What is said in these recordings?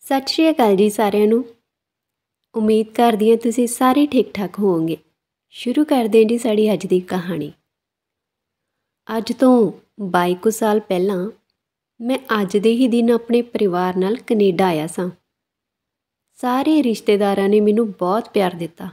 ਸਤਿ ਸ਼੍ਰੀ ਅਕਾਲ ਜੀ ਸਾਰਿਆਂ ਨੂੰ। ਉਮੀਦ ਕਰਦੀ ਹਾਂ ਤੁਸੀਂ ਸਾਰੇ ਠੀਕ ਠਾਕ ਹੋਵੋਗੇ। ਸ਼ੁਰੂ ਕਰਦੇ ਹਾਂ ਜੀ ਸਾਡੀ ਅੱਜ ਦੀ ਕਹਾਣੀ। ਅੱਜ ਤੋਂ 22 ਕੁ ਸਾਲ ਪਹਿਲਾਂ ਮੈਂ ਅੱਜ ਦੇ ਹੀ ਦਿਨ ਆਪਣੇ ਪਰਿਵਾਰ ਨਾਲ ਕੈਨੇਡਾ ਆਇਆ ਸਾਂ। ਸਾਰੇ ਰਿਸ਼ਤੇਦਾਰਾਂ ਨੇ ਮੈਨੂੰ ਬਹੁਤ ਪਿਆਰ ਦਿੱਤਾ।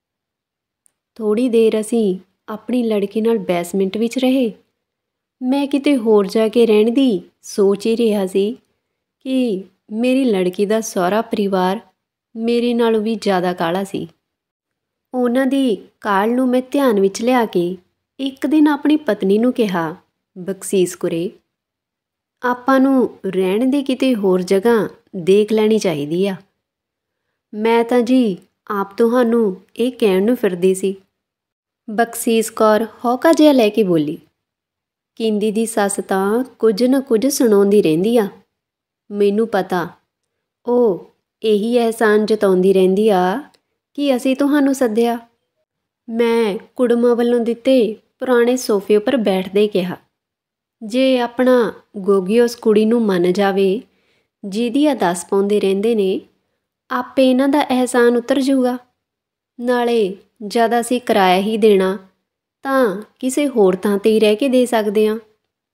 ਥੋੜ੍ਹੀ ਦੇਰ ਅਸੀਂ ਆਪਣੀ ਲੜਕੀ ਨਾਲ ਬੈਸਮੈਂਟ ਵਿੱਚ ਰਹੇ। ਮੈਂ ਕਿਤੇ ਹੋਰ ਜਾ ਕੇ ਰਹਿਣ ਦੀ ਸੋਚ ਹੀ ਰਿਹਾ ਸੀ ਕਿ ਮੇਰੀ ਲੜਕੀ ਦਾ ਸਹੁਰਾ ਪਰਿਵਾਰ ਮੇਰੇ ਨਾਲੋਂ ਵੀ ਜ਼ਿਆਦਾ ਕਾਹਲਾ ਸੀ। ਉਹਨਾਂ ਦੀ ਕਾਹਲ ਨੂੰ ਮੈਂ ਧਿਆਨ ਵਿੱਚ ਲਿਆ ਕੇ ਇੱਕ ਦਿਨ ਆਪਣੀ ਪਤਨੀ ਨੂੰ ਕਿਹਾ, ਬਖਸ਼ੀਸ਼ ਕੁਰੇ, ਆਪਾਂ ਨੂੰ ਰਹਿਣ ਦੀ ਕਿਤੇ ਹੋਰ ਜਗ੍ਹਾ ਦੇਖ ਲੈਣੀ ਚਾਹੀਦੀ ਆ। ਮੈਂ ਤਾਂ ਜੀ ਆਪ ਤੁਹਾਨੂੰ ਇਹ ਕਹਿਣ ਨੂੰ ਫਿਰਦੀ ਸੀ। ਬਖਸ਼ੀਸ਼ ਕੌਰ ਹੌਕਾ ਜਿਹਾ ਲੈ ਕੇ ਬੋਲੀ, ਕਿੰਦੀ ਦੀ ਸੱਸ ਤਾਂ ਕੁਝ ਨਾ ਕੁਝ ਸੁਣਾਉਂਦੀ ਰਹਿੰਦੀ ਆ। ਮੈਨੂੰ ਪਤਾ ਉਹ ਇਹੀ ਅਹਿਸਾਨ ਜਤਾਉਂਦੀ ਰਹਿੰਦੀ ਆ ਕਿ ਅਸੀਂ ਤੁਹਾਨੂੰ ਸੱਦਿਆ। ਮੈਂ ਕੁੜਮਾਂ ਵੱਲੋਂ ਦਿੱਤੇ ਪੁਰਾਣੇ ਸੋਫੇ ਉੱਪਰ ਬੈਠਦੇ ਕਿਹਾ, ਜੇ ਆਪਣਾ ਗੋਗੀ ਉਸ ਕੁੜੀ ਨੂੰ ਮੰਨ ਜਾਵੇ ਜਿਹਦੀ ਆ ਦੱਸ ਪਾਉਂਦੇ ਰਹਿੰਦੇ ਨੇ, ਆਪੇ ਇਹਨਾਂ ਦਾ ਅਹਿਸਾਨ ਉਤਰ ਜੂਗਾ। ਨਾਲੇ ਜਦ ਅਸੀਂ ਕਿਰਾਇਆ ਹੀ ਦੇਣਾ ਤਾਂ ਕਿਸੇ ਹੋਰ ਥਾਂ 'ਤੇ ਹੀ ਰਹਿ ਕੇ ਦੇ ਸਕਦੇ ਹਾਂ।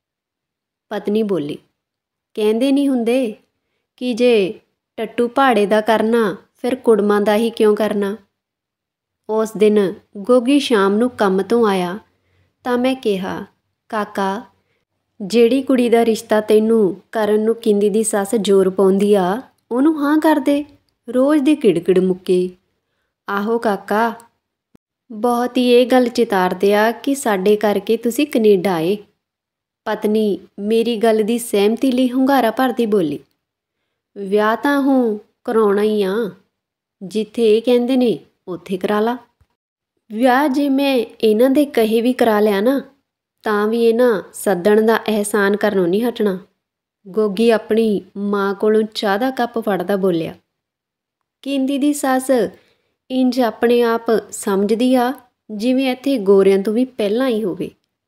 ਪਤਨੀ ਬੋਲੀ, ਕਹਿੰਦੇ ਨਹੀਂ ਹੁੰਦੇ ਕਿ ਜੇ ਟੱਟੂ ਪਹਾੜੇ ਦਾ ਕਰਨਾ ਫਿਰ ਕੁੜਮਾਂ ਦਾ ਹੀ ਕਿਉਂ ਕਰਨਾ। ਉਸ ਦਿਨ ਗੋਗੀ ਸ਼ਾਮ ਨੂੰ ਕੰਮ ਤੋਂ ਆਇਆ ਤਾਂ ਮੈਂ ਕਿਹਾ, ਕਾਕਾ, ਜਿਹੜੀ ਕੁੜੀ ਦਾ ਰਿਸ਼ਤਾ ਤੈਨੂੰ ਕਰਨ ਨੂੰ ਕਿੰਦੀ ਦੀ ਸੱਸ ਜ਼ੋਰ ਪਾਉਂਦੀ ਆ, ਉਹਨੂੰ ਹਾਂ ਕਰ ਦੇ। ਰੋਜ਼ ਦੀ ਕਿੜਕਿੜ ਮੁੱਕੇ। ਆਹੋ ਕਾਕਾ, ਬਹੁਤ ਹੀ ਇਹ ਗੱਲ ਚਿਤਾਰਦੇ ਆ ਕਿ ਸਾਡੇ ਕਰਕੇ ਤੁਸੀਂ ਕੈਨੇਡਾ ਆਏ। ਪਤਨੀ ਮੇਰੀ ਗੱਲ ਦੀ ਸਹਿਮਤੀ ਲਈ ਹੁੰਗਾਰਾ ਭਰਦੀ ਬੋਲੀ, ਵਿਆਹ ਤਾਂ ਹੂੰ ਕਰਾਉਣਾ ਹੀ ਆ, ਜਿੱਥੇ ਇਹ ਕਹਿੰਦੇ ਨੇ ਉੱਥੇ ਕਰਾ ਲਾ। ਵਿਆਹ ਜੇ ਮੈਂ ਇਹਨਾਂ ਦੇ ਕਹੇ ਵੀ ਕਰਾ ਲਿਆ ਨਾ ਤਾਂ ਵੀ ਇਹਨਾਂ ਸੱਦਣ ਦਾ ਅਹਿਸਾਨ ਕਰਨੋਂ ਨਹੀਂ ਹਟਣਾ। ਗੋਗੀ ਆਪਣੀ ਮਾਂ ਕੋਲੋਂ ਚਾਹ ਦਾ ਕੱਪ ਫੜਦਾ ਬੋਲਿਆ, ਕਿੰਦੀ ਦੀ ਸੱਸ ਇੰਜ ਆਪਣੇ ਆਪ ਸਮਝਦੀ ਆ ਜਿਵੇਂ ਇੱਥੇ ਗੋਰਿਆਂ ਤੋਂ ਵੀ ਪਹਿਲਾਂ ਹੀ ਹੋਵੇ।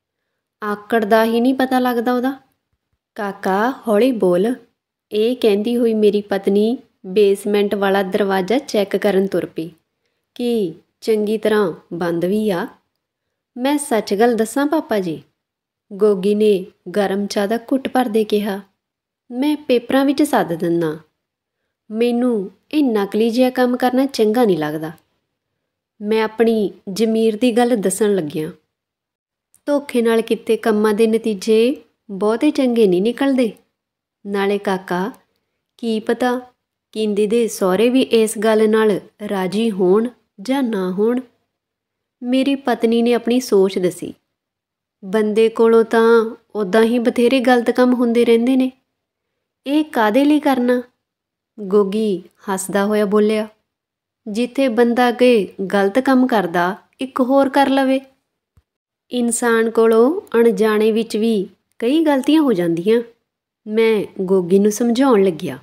ਆਕੜ ਦਾ ਹੀ ਨਹੀਂ ਪਤਾ ਲੱਗਦਾ ਉਹਦਾ। ਕਾਕਾ ਹੌਲੀ ਬੋਲ। ਇਹ ਕਹਿੰਦੀ ਹੋਈ ਮੇਰੀ ਪਤਨੀ ਬੇਸਮੈਂਟ ਵਾਲਾ ਦਰਵਾਜ਼ਾ ਚੈੱਕ ਕਰਨ ਤੁਰ ਪਈ ਕਿ ਚੰਗੀ ਤਰ੍ਹਾਂ ਬੰਦ ਵੀ ਆ। ਮੈਂ ਸੱਚ ਗੱਲ ਦੱਸਾਂ ਪਾਪਾ ਜੀ, ਗੋਗੀ ਨੇ ਗਰਮ ਚਾਹ ਦਾ ਘੁੱਟ ਭਰਦੇ ਕਿਹਾ, ਮੈਂ ਪੇਪਰਾਂ ਵਿੱਚ ਸੱਦ ਦਿੰਦਾ। ਮੈਨੂੰ ਇਹ ਨਕਲੀ ਜਿਹਾ ਕੰਮ ਕਰਨਾ ਚੰਗਾ ਨਹੀਂ ਲੱਗਦਾ। ਮੈਂ ਆਪਣੀ ਜ਼ਮੀਰ ਦੀ ਗੱਲ ਦੱਸਣ ਲੱਗਿਆ। ਧੋਖੇ ਨਾਲ ਕੀਤੇ ਕੰਮਾਂ ਦੇ ਨਤੀਜੇ ਬਹੁਤੇ ਚੰਗੇ ਨਹੀਂ ਨਿਕਲਦੇ। ਨਾਲੇ ਕਾਕਾ, ਕੀ ਪਤਾ ਕਿੰਦੀ ਦੇ ਸਹੁਰੇ ਵੀ ਇਸ ਗੱਲ ਨਾਲ ਰਾਜੀ ਹੋਣ ਜਾਂ ਨਾ ਹੋਣ। ਮੇਰੀ ਪਤਨੀ ਨੇ ਆਪਣੀ ਸੋਚ ਦੱਸੀ। ਬੰਦੇ ਕੋਲੋਂ ਤਾਂ ਉੱਦਾਂ ਹੀ ਬਥੇਰੇ ਗਲਤ ਕੰਮ ਹੁੰਦੇ ਰਹਿੰਦੇ ਨੇ, ਇਹ ਕਾਹਦੇ ਲਈ ਕਰਨਾ। ਗੋਗੀ ਹੱਸਦਾ ਹੋਇਆ ਬੋਲਿਆ, ਜਿੱਥੇ ਬੰਦਾ ਅੱਗੇ ਗਲਤ ਕੰਮ ਕਰਦਾ ਇੱਕ ਹੋਰ ਕਰ ਲਵੇ। ਇਨਸਾਨ ਕੋਲੋਂ ਅਣਜਾਣੇ ਵਿੱਚ ਵੀ ਕਈ ਗਲਤੀਆਂ ਹੋ ਜਾਂਦੀਆਂ। ਮੈਂ ਗੋਗੀ ਨੂੰ ਸਮਝਾਉਣ ਲੱਗਿਆ,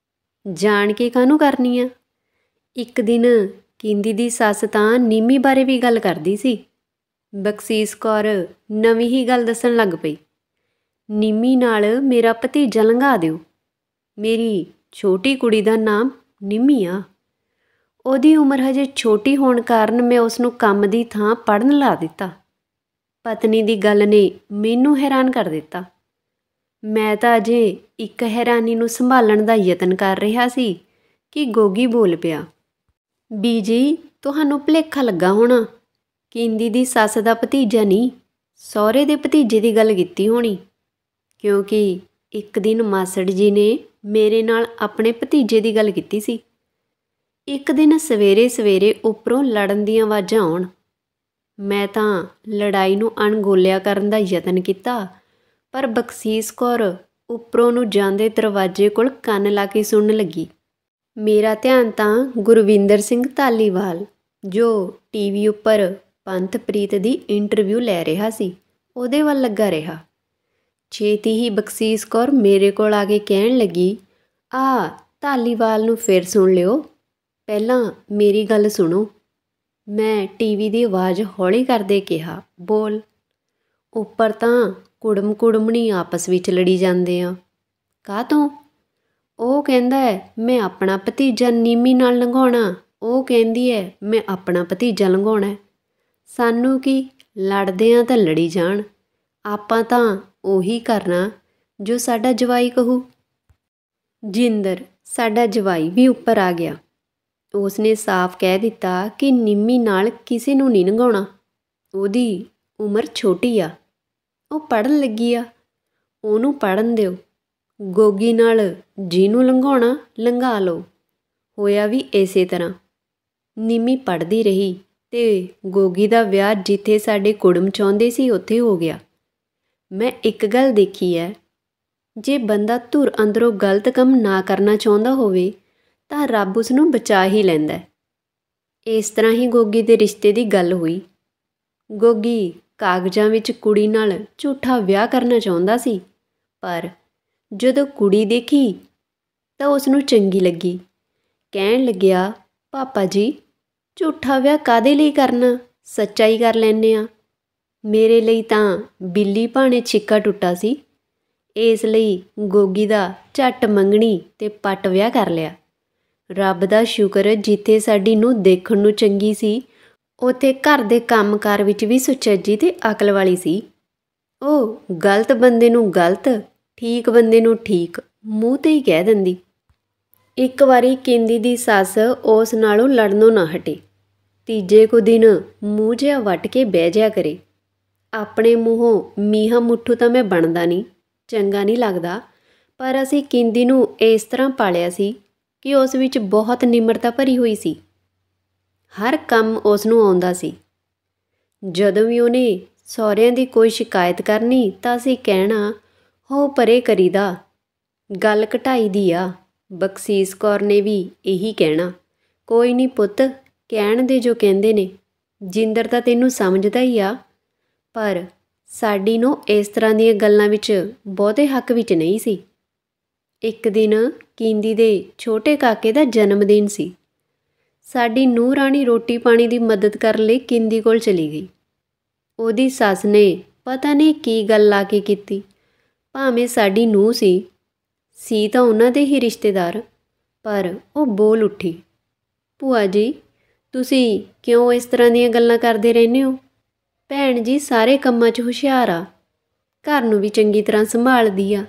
ਜਾਣ ਕੇ ਕਾਹਨੂੰ ਕਰਨੀ ਆ। ਇੱਕ ਦਿਨ ਕਿੰਦੀ ਦੀ ਸੱਸ ਤਾਂ ਨਿੰਮੀ ਬਾਰੇ ਵੀ ਗੱਲ ਕਰਦੀ ਸੀ। ਬਖਸ਼ੀਸ਼ ਕੌਰ ਨਵੀਂ ਹੀ ਗੱਲ ਦੱਸਣ ਲੱਗ ਪਈ, ਨਿੰਮੀ ਨਾਲ ਮੇਰਾ ਭਤੀਜਾ ਲੰਘਾ ਦਿਓ। ਮੇਰੀ ਛੋਟੀ ਕੁੜੀ ਦਾ ਨਾਮ ਨਿੰਮੀ ਆ। ਉਹਦੀ ਉਮਰ ਹਜੇ ਛੋਟੀ ਹੋਣ ਕਾਰਨ ਮੈਂ ਉਸਨੂੰ ਕੰਮ ਦੀ ਥਾਂ ਪੜ੍ਹਨ ਲਾ ਦਿੱਤਾ। ਪਤਨੀ ਦੀ ਗੱਲ ਨੇ ਮੈਨੂੰ ਹੈਰਾਨ ਕਰ ਦਿੱਤਾ। ਮੈਂ ਤਾਂ ਅਜੇ ਇੱਕ ਹੈਰਾਨੀ ਨੂੰ ਸੰਭਾਲਣ ਦਾ ਯਤਨ ਕਰ ਰਿਹਾ ਸੀ ਕਿ ਗੋਗੀ ਬੋਲ ਪਿਆ, ਬੀਜੀ, ਤੁਹਾਨੂੰ ਭੁਲੇਖਾ ਲੱਗਾ ਹੋਣਾ। ਕਿੰਦੀ ਦੀ ਸੱਸ ਦਾ ਭਤੀਜਾ ਨਹੀਂ, ਸਹੁਰੇ ਦੇ ਭਤੀਜੇ ਦੀ ਗੱਲ ਕੀਤੀ ਹੋਣੀ, ਕਿਉਂਕਿ ਇੱਕ ਦਿਨ ਮਾਸੜ ਜੀ ਨੇ ਮੇਰੇ ਨਾਲ ਆਪਣੇ ਭਤੀਜੇ ਦੀ ਗੱਲ ਕੀਤੀ ਸੀ। ਇੱਕ ਦਿਨ ਸਵੇਰੇ ਸਵੇਰੇ ਉੱਪਰੋਂ ਲੜਨ ਦੀਆਂ ਆਵਾਜ਼ਾਂ ਆਉਣ। ਮੈਂ ਤਾਂ ਲੜਾਈ ਨੂੰ ਅਣਗੌਲਿਆ ਕਰਨ ਦਾ ਯਤਨ ਕੀਤਾ, ਪਰ ਬਖਸ਼ੀਸ਼ ਕੌਰ ਉੱਪਰੋਂ ਨੂੰ ਜਾਂਦੇ ਦਰਵਾਜ਼ੇ ਕੋਲ ਕੰਨ ਲਾ ਕੇ ਸੁਣਨ ਲੱਗੀ। ਮੇਰਾ ਧਿਆਨ ਤਾਂ ਗੁਰਵਿੰਦਰ ਸਿੰਘ ਧਾਲੀਵਾਲ, ਜੋ ਟੀਵੀ ਉੱਪਰ ਪੰਥਪ੍ਰੀਤ ਦੀ ਇੰਟਰਵਿਊ ਲੈ ਰਿਹਾ ਸੀ, ਉਹਦੇ ਵੱਲ ਲੱਗਾ ਰਿਹਾ। ਛੇਤੀ ਹੀ ਬਖਸ਼ੀਸ਼ ਕੌਰ ਮੇਰੇ ਕੋਲ ਆ ਕੇ ਕਹਿਣ ਲੱਗੀ, ਆ ਧਾਲੀਵਾਲ ਨੂੰ ਫਿਰ ਸੁਣ ਲਿਓ, ਪਹਿਲਾਂ ਮੇਰੀ ਗੱਲ ਸੁਣੋ। ਮੈਂ ਟੀਵੀ ਦੀ ਆਵਾਜ਼ ਹੌਲੀ ਕਰਦੇ ਕਿਹਾ, ਬੋਲ। ਉੱਪਰ ਤਾਂ ਕੁੜਮ ਕੁੜਮਣੀ ਆਪਸ ਵਿੱਚ ਲੜੀ ਜਾਂਦੇ ਆ। ਕਾਹਤੋਂ? ਉਹ ਕਹਿੰਦਾ ਹੈ ਮੈਂ ਆਪਣਾ ਭਤੀਜਾ ਨੀਮੀ ਨਾਲ ਲੰਘਾਉਣਾ, ਉਹ ਕਹਿੰਦੀ ਹੈ ਮੈਂ ਆਪਣਾ ਭਤੀਜਾ ਲੰਘਾਉਣਾ। ਸਾਨੂੰ ਕੀ, ਲੜਦੇ ਹਾਂ ਤਾਂ ਲੜੀ ਜਾਣ, ਆਪਾਂ ਤਾਂ ਉਹੀ ਕਰਨਾ ਜੋ ਸਾਡਾ ਜਵਾਈ ਕਹੂ। ਜਿੰਦਰ, ਸਾਡਾ ਜਵਾਈ ਵੀ ਉੱਪਰ ਆ ਗਿਆ। ਉਸਨੇ ਸਾਫ਼ ਕਹਿ ਦਿੱਤਾ ਕਿ ਨਿੰਮੀ ਨਾਲ ਕਿਸੇ ਨੂੰ ਨਹੀਂ ਲੰਘਾਉਣਾ। ਉਹਦੀ ਉਮਰ ਛੋਟੀ ਆ, ਉਹ ਪੜ੍ਹਨ ਲੱਗੀ ਆ, ਉਹਨੂੰ ਪੜ੍ਹਨ ਦਿਓ। ਗੋਗੀ ਨਾਲ ਜਿਹਨੂੰ ਲੰਘਾਉਣਾ ਲੰਘਾ ਲਓ। ਹੋਇਆ ਵੀ ਇਸੇ ਤਰ੍ਹਾਂ। ਨਿੰਮੀ ਪੜ੍ਹਦੀ ਰਹੀ ਅਤੇ ਗੋਗੀ ਦਾ ਵਿਆਹ ਜਿੱਥੇ ਸਾਡੇ ਕੁੜਮ ਚਾਹੁੰਦੇ ਸੀ ਉੱਥੇ ਹੋ ਗਿਆ। ਮੈਂ ਇੱਕ ਗੱਲ ਦੇਖੀ ਹੈ, ਜੇ ਬੰਦਾ ਧੁਰ ਅੰਦਰੋਂ ਗਲਤ ਕੰਮ ਨਾ ਕਰਨਾ ਚਾਹੁੰਦਾ ਹੋਵੇ ਤਾਂ ਰੱਬ ਉਸ ਨੂੰ ਬਚਾ ਹੀ ਲੈਂਦਾ। ਇਸ ਤਰ੍ਹਾਂ ਹੀ ਗੋਗੀ ਦੇ ਰਿਸ਼ਤੇ ਦੀ ਗੱਲ ਹੋਈ। ਗੋਗੀ ਕਾਗਜ਼ਾਂ ਵਿੱਚ ਕੁੜੀ ਨਾਲ ਝੂਠਾ ਵਿਆਹ ਕਰਨਾ ਚਾਹੁੰਦਾ ਸੀ, ਪਰ ਜਦੋਂ ਕੁੜੀ ਦੇਖੀ ਤਾਂ ਉਸ ਨੂੰ ਚੰਗੀ ਲੱਗੀ। ਕਹਿਣ ਲੱਗਿਆ, ਪਾਪਾ ਜੀ ਝੂਠਾ ਵਿਆਹ ਕਾਹਦੇ ਲਈ ਕਰਨਾ, ਸੱਚਾ ਹੀ ਕਰ ਲੈਂਦੇ ਹਾਂ। ਮੇਰੇ ਲਈ ਤਾਂ ਬਿੱਲੀ ਭਾਣੇ ਛਿੱਕਾ ਟੁੱਟਾ ਸੀ, ਇਸ ਲਈ ਗੋਗੀ ਦਾ ਝੱਟ ਮੰਗਣੀ ਅਤੇ ਪੱਟ ਵਿਆਹ ਕਰ ਲਿਆ। ਰੱਬ ਦਾ ਸ਼ੁਕਰ, ਜਿੱਥੇ ਸਾਡੀ ਨੂੰਹ ਦੇਖਣ ਨੂੰ ਚੰਗੀ ਸੀ ਉੱਥੇ ਘਰ ਦੇ ਕੰਮਕਾਰ ਵਿੱਚ ਵੀ ਸੁਚੱਜੀ ਅਤੇ ਅਕਲ ਵਾਲੀ ਸੀ। ਉਹ ਗਲਤ ਬੰਦੇ ਨੂੰ ਗਲਤ, ਠੀਕ ਬੰਦੇ ਨੂੰ ਠੀਕ ਮੂੰਹ 'ਤੇ ਹੀ ਕਹਿ ਦਿੰਦੀ। ਇੱਕ ਵਾਰੀ ਕਿੰਦੀ ਦੀ ਸੱਸ ਉਸ ਨਾਲੋਂ ਲੜਨੋਂ ਨਾ ਹਟੇ। ਤੀਜੇ ਕੁ ਦਿਨ ਮੂੰਹ ਜਿਹਾ ਵੱਟ ਕੇ ਬਹਿ ਜਿਆ ਕਰੇ। ਆਪਣੇ ਮੂੰਹੋਂ ਮੀਹਾਂ ਮੁੱਠੂ ਤਾਂ ਮੈਂ ਬਣਦਾ ਨਹੀਂ, ਚੰਗਾ ਨਹੀਂ ਲੱਗਦਾ, ਪਰ ਅਸੀਂ ਕਿੰਦੀ ਨੂੰ ਇਸ ਤਰ੍ਹਾਂ ਪਾਲਿਆ ਸੀ ਕਿ ਉਸ ਵਿੱਚ ਬਹੁਤ ਨਿਮਰਤਾ ਭਰੀ ਹੋਈ ਸੀ। ਹਰ ਕੰਮ ਉਸ ਨੂੰ ਆਉਂਦਾ ਸੀ। ਜਦੋਂ ਵੀ ਉਹਨੇ ਸਹੁਰਿਆਂ ਦੀ ਕੋਈ ਸ਼ਿਕਾਇਤ ਕਰਨੀ ਤਾਂ ਅਸੀਂ ਕਹਿਣਾ, ਹੋ ਪਰੇ ਕਰੀਦਾ, ਗੱਲ ਘਟਾਈ ਦੀ ਆ। ਬਖਸ਼ੀਸ ਕੌਰ ਨੇ ਵੀ ਇਹੀ ਕਹਿਣਾ, ਕੋਈ ਨਹੀਂ ਪੁੱਤ, ਕਹਿਣ ਦੇ ਜੋ ਕਹਿੰਦੇ ਨੇ, ਜਿੰਦਰ ਤਾਂ ਤੈਨੂੰ ਸਮਝਦਾ ਹੀ ਆ। ਪਰ ਸਾਡੀ ਨੂੰ ਇਸ ਤਰ੍ਹਾਂ ਦੀਆਂ ਗੱਲਾਂ ਵਿੱਚ ਬਹੁਤੇ ਹੱਕ ਵਿੱਚ ਨਹੀਂ ਸੀ। ਇੱਕ ਦਿਨ ਕਿੰਦੀ ਦੇ ਛੋਟੇ ਕਾਕੇ ਦਾ ਜਨਮ ਦਿਨ ਸੀ। ਸਾਡੀ ਨੂੰਹ ਰਾਣੀ ਰੋਟੀ ਪਾਣੀ ਦੀ ਮਦਦ ਕਰਨ ਲਈ ਕਿੰਦੀ ਕੋਲ ਚਲੀ ਗਈ। ਉਹਦੀ ਸੱਸ ਨੇ ਪਤਾ ਨਹੀਂ ਕੀ ਗੱਲ ਲਾ ਕੇ ਕੀਤੀ, ਭਾਵੇਂ ਸਾਡੀ ਨੂੰਹ ਸੀ ਤਾਂ ਉਹਨਾਂ ਦੇ ਹੀ ਰਿਸ਼ਤੇਦਾਰ, ਪਰ ਉਹ ਬੋਲ ਉੱਠੀ, ਭੂਆ ਜੀ ਤੁਸੀਂ ਕਿਉਂ ਇਸ ਤਰ੍ਹਾਂ ਦੀਆਂ ਗੱਲਾਂ ਕਰਦੇ ਰਹਿੰਦੇ ਹੋ? ਭੈਣ ਜੀ ਸਾਰੇ ਕੰਮਾਂ 'ਚ ਹੁਸ਼ਿਆਰ ਆ, ਘਰ ਨੂੰ ਵੀ ਚੰਗੀ ਤਰ੍ਹਾਂ ਸੰਭਾਲਦੀ ਆ,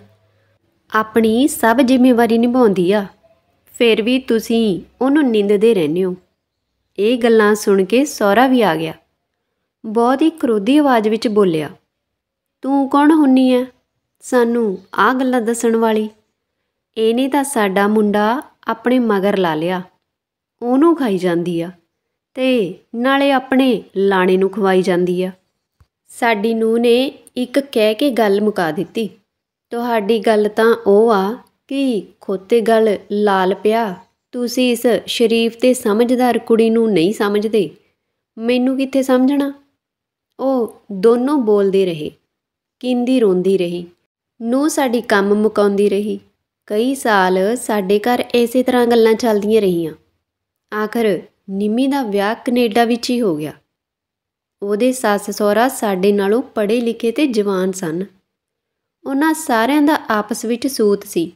ਆਪਣੀ ਸਭ ਜ਼ਿੰਮੇਵਾਰੀ ਨਿਭਾਉਂਦੀ ਆ, ਫਿਰ ਵੀ ਤੁਸੀਂ ਉਹਨੂੰ ਨਿੰਦਦੇ ਰਹਿੰਦੇ ਹੋ। ਇਹ ਗੱਲਾਂ ਸੁਣ ਕੇ ਸਹੁਰਾ ਵੀ ਆ ਗਿਆ। ਬਹੁਤ ਹੀ ਕਰੋਧੀ ਆਵਾਜ਼ ਵਿੱਚ ਬੋਲਿਆ, ਤੂੰ ਕੌਣ ਹੁੰਨੀ ਐ ਸਾਨੂੰ ਆਹ ਗੱਲਾਂ ਦੱਸਣ ਵਾਲੀ? ਇਹਨੇ ਤਾਂ ਸਾਡਾ ਮੁੰਡਾ ਆਪਣੇ ਮਗਰ ਲਾ ਲਿਆ, ਉਹਨੂੰ ਖਾਈ ਜਾਂਦੀ ਆ ਅਤੇ ਨਾਲੇ ਆਪਣੇ ਲਾਣੇ ਨੂੰ ਖਵਾਈ ਜਾਂਦੀ ਆ। ਸਾਡੀ ਨੂੰਹ ਨੇ ਇੱਕ ਕਹਿ ਕੇ ਗੱਲ ਮੁਕਾ ਦਿੱਤੀ, ਤੁਹਾਡੀ ਗੱਲ ਤਾਂ ਉਹ ਆ ਕਿ ਖੋਤੇ ਗੱਲ ਲਾਲ ਪਿਆ, ਤੁਸੀਂ ਇਸ ਸ਼ਰੀਫ ਅਤੇ ਸਮਝਦਾਰ ਕੁੜੀ ਨੂੰ ਨਹੀਂ ਸਮਝਦੇ, ਮੈਨੂੰ ਕਿੱਥੇ ਸਮਝਣਾ। ਉਹ ਦੋਨੋਂ ਬੋਲਦੇ ਰਹੇ। ਕਿੰਦੀ ਰੋਂਦੀ ਰਹੀ, ਨੂੰਹ ਸਾਡੀ ਕੰਮ ਮੁਕਾਉਂਦੀ ਰਹੀ। ਕਈ ਸਾਲ ਸਾਡੇ ਘਰ ਇਸੇ ਤਰ੍ਹਾਂ ਗੱਲਾਂ ਚੱਲਦੀਆਂ ਰਹੀਆਂ। ਆਖਰ ਨਿੰਮੀ ਦਾ ਵਿਆਹ ਕਨੇਡਾ ਵਿੱਚ ਹੀ ਹੋ ਗਿਆ। ਉਹਦੇ ਸੱਸ ਸਹੁਰਾ ਸਾਡੇ ਨਾਲੋਂ ਪੜ੍ਹੇ ਲਿਖੇ ਅਤੇ ਜਵਾਨ ਸਨ। ਉਹਨਾਂ ਸਾਰਿਆਂ ਦਾ ਆਪਸ ਵਿੱਚ ਸੂਤ ਸੀ।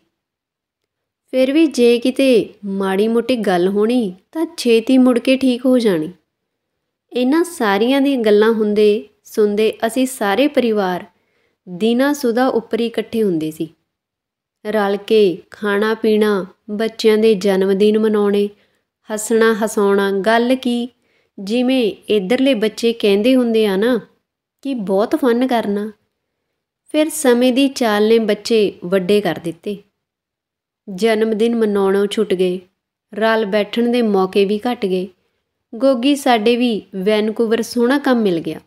ਫਿਰ ਵੀ ਜੇ ਕਿਤੇ ਮਾੜੀ ਮੋਟੀ ਗੱਲ ਹੋਣੀ ਤਾਂ ਛੇਤੀ ਮੁੜ ਕੇ ਠੀਕ ਹੋ ਜਾਣੀ। ਇਹਨਾਂ ਸਾਰੀਆਂ ਦੀਆਂ ਗੱਲਾਂ ਸੁਣਦੇ ਅਸੀਂ ਸਾਰੇ ਪਰਿਵਾਰ ਦਿਨਾਂ ਸੁਦਾ ਉੱਪਰ ਹੀ ਇਕੱਠੇ ਹੁੰਦੇ ਸੀ। ਰਲ ਕੇ ਖਾਣਾ ਪੀਣਾ, ਬੱਚਿਆਂ ਦੇ ਜਨਮ ਦਿਨ ਮਨਾਉਣੇ, ਹੱਸਣਾ ਹਸਾਉਣਾ। ਗੱਲ ਕੀ, ਜਿਵੇਂ ਇੱਧਰਲੇ ਬੱਚੇ ਕਹਿੰਦੇ ਹੁੰਦੇ ਆ ਨਾ ਕਿ ਬਹੁਤ ਫਨ ਕਰਨਾ। ਫਿਰ ਸਮੇਂ ਦੀ ਚਾਲ ਨੇ ਬੱਚੇ ਵੱਡੇ ਕਰ ਦਿੱਤੇ। ਜਨਮ ਦਿਨ ਮਨਾਉਣੋਂ ਛੁੱਟ ਗਏ, ਰਲ ਬੈਠਣ ਦੇ ਮੌਕੇ ਵੀ ਘੱਟ ਗਏ। ਗੋਗੀ ਸਾਡੇ ਵੀ ਵੈਨਕੂਵਰ ਸੋਹਣਾ ਕੰਮ ਮਿਲ ਗਿਆ,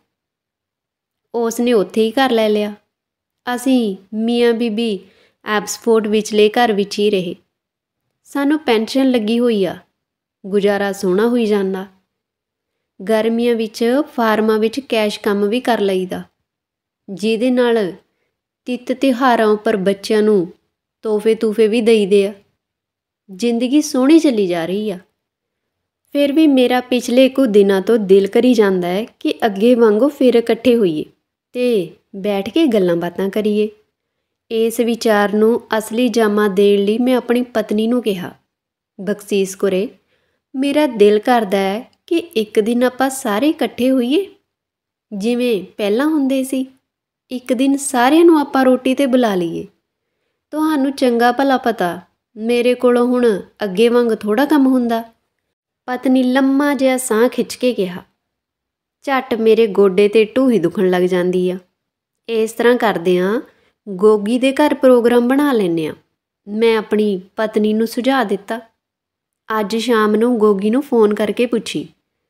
ਉਸ ਨੇ ਉੱਥੇ ਹੀ ਘਰ ਲੈ ਲਿਆ। ਅਸੀਂ ਮੀਆਂ ਬੀਬੀ ਐਬਸਫੋਰਡ ਵਿਚਲੇ ਘਰ ਵਿੱਚ ਹੀ ਰਹੇ। ਸਾਨੂੰ ਪੈਨਸ਼ਨ ਲੱਗੀ ਹੋਈ ਆ, ਗੁਜ਼ਾਰਾ ਸੋਹਣਾ ਹੋਈ ਜਾਂਦਾ। ਗਰਮੀਆਂ ਵਿੱਚ ਫਾਰਮਾਂ ਵਿੱਚ ਕੈਸ਼ ਕੰਮ ਵੀ ਕਰ ਲਈਦਾ, ਜਿਹਦੇ ਨਾਲ ਤਿੱਤ ਤਿਉਹਾਰਾਂ ਉੱਪਰ ਬੱਚਿਆਂ ਨੂੰ ਤੋਹਫੇ ਵੀ ਦਈਦੇ ਆ। ਜ਼ਿੰਦਗੀ ਸੋਹਣੀ ਚੱਲੀ ਜਾ ਰਹੀ ਆ। ਫਿਰ ਵੀ ਮੇਰਾ ਪਿਛਲੇ ਕੁਝ ਦਿਨਾਂ ਤੋਂ ਦਿਲ ਕਰੀ ਜਾਂਦਾ ਹੈ ਕਿ ਅੱਗੇ ਵਾਂਗੂ ਫਿਰ ਇਕੱਠੇ ਹੋਈਏ ਅਤੇ ਬੈਠ ਕੇ ਗੱਲਾਂ ਬਾਤਾਂ ਕਰੀਏ। ਇਸ ਵਿਚਾਰ ਨੂੰ ਅਸਲੀ ਜਾਮਾ ਦੇਣ ਲਈ ਮੈਂ ਆਪਣੀ ਪਤਨੀ ਨੂੰ ਕਿਹਾ, ਬਖਸ਼ੀਸ਼ ਕੌਰੇ, ਮੇਰਾ ਦਿਲ ਕਰਦਾ ਹੈ ਕਿ ਇੱਕ ਦਿਨ ਆਪਾਂ ਸਾਰੇ ਇਕੱਠੇ ਹੋਈਏ, ਜਿਵੇਂ ਪਹਿਲਾਂ ਹੁੰਦੇ ਸੀ। ਇੱਕ ਦਿਨ ਸਾਰਿਆਂ ਨੂੰ ਆਪਾਂ ਰੋਟੀ 'ਤੇ ਬੁਲਾ ਲਈਏ। ਤੁਹਾਨੂੰ ਚੰਗਾ ਭਲਾ ਪਤਾ ਮੇਰੇ ਕੋਲੋਂ ਹੁਣ ਅੱਗੇ ਵਾਂਗ ਥੋੜ੍ਹਾ ਕੰਮ ਹੁੰਦਾ। ਪਤਨੀ ਲੰਮਾ ਜਿਹਾ ਸਾਹ ਖਿੱਚ ਕੇ ਕਿਹਾ। ਝੱਟ ਮੇਰੇ ਗੋਡੇ 'ਤੇ ਢੂਹੀ ਦੁਖਣ ਲੱਗ ਜਾਂਦੀ ਆ। ਇਸ ਤਰ੍ਹਾਂ ਕਰਦੇ ਹਾਂ, ਗੋਗੀ ਦੇ ਘਰ ਪ੍ਰੋਗਰਾਮ ਬਣਾ ਲੈਂਦੇ ਹਾਂ, ਮੈਂ ਆਪਣੀ ਪਤਨੀ ਨੂੰ ਸੁਝਾਅ ਦਿੱਤਾ। ਅੱਜ ਸ਼ਾਮ ਨੂੰ ਗੋਗੀ ਨੂੰ ਫੋਨ ਕਰਕੇ ਪੁੱਛੀ।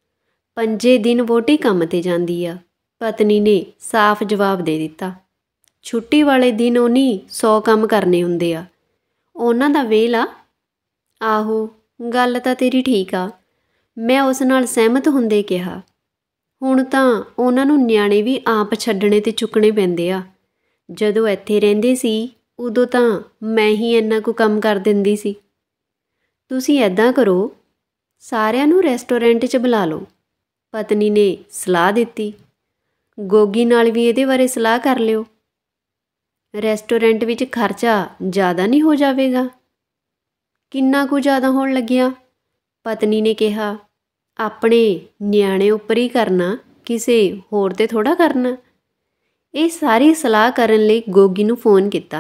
5 ਦਿਨ ਵਹੁਟੀ ਕੰਮ 'ਤੇ ਜਾਂਦੀ ਆ, ਪਤਨੀ ਨੇ ਸਾਫ਼ ਜਵਾਬ ਦੇ ਦਿੱਤਾ। ਛੁੱਟੀ ਵਾਲੇ ਦਿਨ ਉਹਨੀ 100 ਕੰਮ ਕਰਨੇ ਹੁੰਦੇ ਆ, ਉਹਨਾਂ ਦਾ ਵੇਲ ਆ। ਆਹੋ, ਗੱਲ ਤਾਂ ਤੇਰੀ ਠੀਕ ਆ, ਮੈਂ ਉਸ ਨਾਲ ਸਹਿਮਤ ਹੁੰਦੇ ਕਿਹਾ। ਹੁਣ ਤਾਂ ਉਹਨਾਂ ਨੂੰ ਨਿਆਣੇ ਵੀ ਆਪ ਛੱਡਣੇ ਤੇ ਚੁੱਕਣੇ ਪੈਂਦੇ ਆ। ਜਦੋਂ ਇੱਥੇ ਰਹਿੰਦੇ ਸੀ ਉਦੋਂ ਤਾਂ ਮੈਂ ਹੀ ਇੰਨਾ ਕੁ ਕੰਮ ਕਰ ਦਿੰਦੀ ਸੀ। ਤੁਸੀਂ ਇੱਦਾਂ ਕਰੋ, ਸਾਰਿਆਂ ਨੂੰ ਰੈਸਟੋਰੈਂਟ 'ਚ ਬੁਲਾ ਲਓ, ਪਤਨੀ ਨੇ ਸਲਾਹ ਦਿੱਤੀ। ਗੋਗੀ ਨਾਲ ਵੀ ਇਹਦੇ ਬਾਰੇ ਸਲਾਹ ਕਰ ਲਿਓ। ਰੈਸਟੋਰੈਂਟ ਵਿੱਚ ਖਰਚਾ ਜ਼ਿਆਦਾ ਨਹੀਂ ਹੋ ਜਾਵੇਗਾ? ਕਿੰਨਾ ਕੁ ਜ਼ਿਆਦਾ ਹੋਣ ਲੱਗਿਆ? ਪਤਨੀ ਨੇ ਕਿਹਾ। ਆਪਣੇ ਨਿਆਣੇ ਉੱਪਰ ਹੀ ਕਰਨਾ, ਕਿਸੇ ਹੋਰ 'ਤੇ ਥੋੜ੍ਹਾ ਕਰਨਾ। ਇਹ ਸਾਰੀ ਸਲਾਹ ਕਰਨ ਲਈ ਗੋਗੀ ਨੂੰ ਫੋਨ ਕੀਤਾ।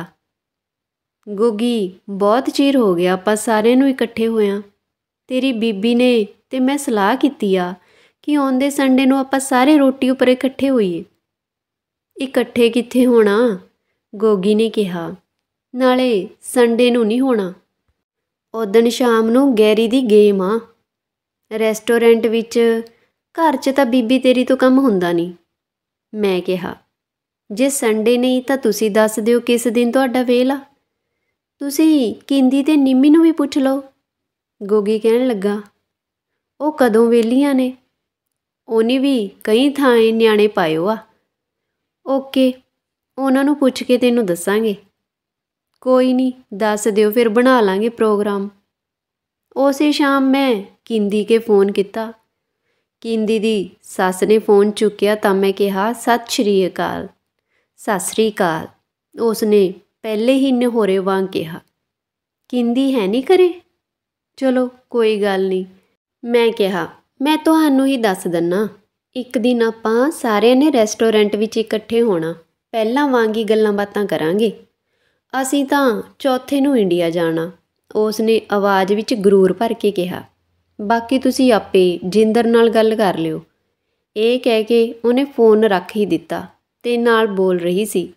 ਗੋਗੀ, ਬਹੁਤ ਚਿਰ ਹੋ ਗਿਆ ਆਪਾਂ ਸਾਰਿਆਂ ਨੂੰ ਇਕੱਠੇ ਹੋਇਆਂ। ਤੇਰੀ ਬੀਬੀ ਨੇ ਤੇ ਮੈਂ ਸਲਾਹ ਕੀਤੀ ਆ ਕਿ ਆਉਂਦੇ ਸੰਡੇ ਨੂੰ ਆਪਾਂ ਸਾਰੇ ਰੋਟੀ ਉੱਪਰ ਇਕੱਠੇ ਹੋਈਏ। ਇਕੱਠੇ ਕਿੱਥੇ ਹੋਣਾ? ਗੋਗੀ ਨੇ ਕਿਹਾ। ਨਾਲੇ ਸੰਡੇ ਨੂੰ ਨਹੀਂ ਹੋਣਾ, ਉਦਣ ਸ਼ਾਮ ਨੂੰ ਗੈਰੀ ਦੀ ਗੇਮ ਆ। ਰੈਸਟੋਰੈਂਟ ਵਿੱਚ, ਘਰ 'ਚ ਤਾਂ ਬੀਬੀ ਤੇਰੀ ਤੋਂ ਕੰਮ ਹੁੰਦਾ ਨਹੀਂ। ਮੈਂ ਕਿਹਾ, ਜੇ ਸੰਡੇ ਨਹੀਂ ਤਾਂ ਤੁਸੀਂ ਦੱਸ ਦਿਓ ਕਿਸ ਦਿਨ ਤੁਹਾਡਾ ਵੇਲ ਆ। ਤੁਸੀਂ ਕਿੰਦੀ ਤੇ ਨਿੰਮੀ ਨੂੰ ਵੀ ਪੁੱਛ ਲਓ। ਗੋਗੀ ਕਹਿਣ ਲੱਗਾ, ਉਹ ਕਦੋਂ ਵਿਹਲੀਆਂ ਨੇ? ਉਹਨੇ ਵੀ ਕਈ ਥਾਂ ਨਿਆਣੇ ਪਾਇਓ ਆ। ਓਕੇ, ਉਹਨਾਂ ਨੂੰ ਪੁੱਛ ਕੇ ਤੈਨੂੰ ਦੱਸਾਂਗੇ। ਕੋਈ ਨਹੀਂ, ਦੱਸ ਦਿਓ, ਫਿਰ ਬਣਾ ਲਾਂਗੇ ਪ੍ਰੋਗਰਾਮ। ਉਸੇ ਸ਼ਾਮ ਮੈਂ ਕਿੰਦੀ ਕੇ ਫੋਨ ਕੀਤਾ। ਕਿੰਦੀ ਦੀ ਸੱਸ ਨੇ ਫੋਨ ਚੁੱਕਿਆ ਤਾਂ ਮੈਂ ਕਿਹਾ, ਸਤਿ ਸ਼੍ਰੀ ਅਕਾਲ। ਸਤਿ ਸ਼੍ਰੀ ਅਕਾਲ, ਉਸਨੇ ਪਹਿਲੇ ਹੀ ਨਿਹੋਰੇ ਵਾਂਗ ਕਿਹਾ। ਕਿੰਦੀ ਹੈ ਨਹੀਂ ਘਰੇ? ਚਲੋ ਕੋਈ ਗੱਲ ਨਹੀਂ, ਮੈਂ ਕਿਹਾ। ਮੈਂ ਤੁਹਾਨੂੰ ਹੀ ਦੱਸ ਦਿੰਨਾ, ਇੱਕ ਦਿਨ ਆਪਾਂ ਸਾਰਿਆਂ ਨੇ ਰੈਸਟੋਰੈਂਟ ਵਿੱਚ ਇਕੱਠੇ ਹੋਣਾ, ਪਹਿਲਾਂ ਵਾਂਗ ਹੀ ਗੱਲਾਂ ਬਾਤਾਂ ਕਰਾਂਗੇ। ਅਸੀਂ ਤਾਂ ਚੌਥੇ ਨੂੰ ਇੰਡੀਆ ਜਾਣਾ, ਉਸਨੇ ਆਵਾਜ਼ ਵਿੱਚ ਗਰੂਰ ਭਰ ਕੇ ਕਿਹਾ। ਬਾਕੀ ਤੁਸੀਂ ਆਪੇ ਜਿੰਦਰ ਨਾਲ ਗੱਲ ਕਰ ਲਿਓ। ਇਹ ਕਹਿ ਕੇ ਉਹਨੇ ਫੋਨ ਰੱਖ ਹੀ ਦਿੱਤਾ ਤੇ ਨਾਲ ਬੋਲ ਰਹੀ ਸੀ,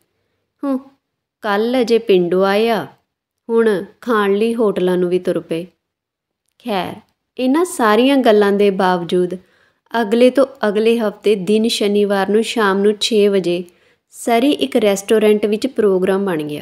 ਕੱਲ੍ਹ ਅਜੇ ਪਿੰਡੋਂ ਆਏ ਆ, ਹੁਣ ਖਾਣ ਲਈ ਹੋਟਲਾਂ ਨੂੰ ਵੀ ਤੁਰ ਪਏ। ਖੈਰ, ਇਹਨਾਂ ਸਾਰੀਆਂ ਗੱਲਾਂ ਦੇ ਬਾਵਜੂਦ ਅਗਲੇ ਤੋਂ ਅਗਲੇ ਹਫ਼ਤੇ ਦਿਨ ਸ਼ਨੀਵਾਰ ਨੂੰ ਸ਼ਾਮ ਨੂੰ 6 ਵਜੇ ਸਰੀ ਇੱਕ ਰੈਸਟੋਰੈਂਟ ਵਿੱਚ ਪ੍ਰੋਗਰਾਮ ਬਣ ਗਿਆ।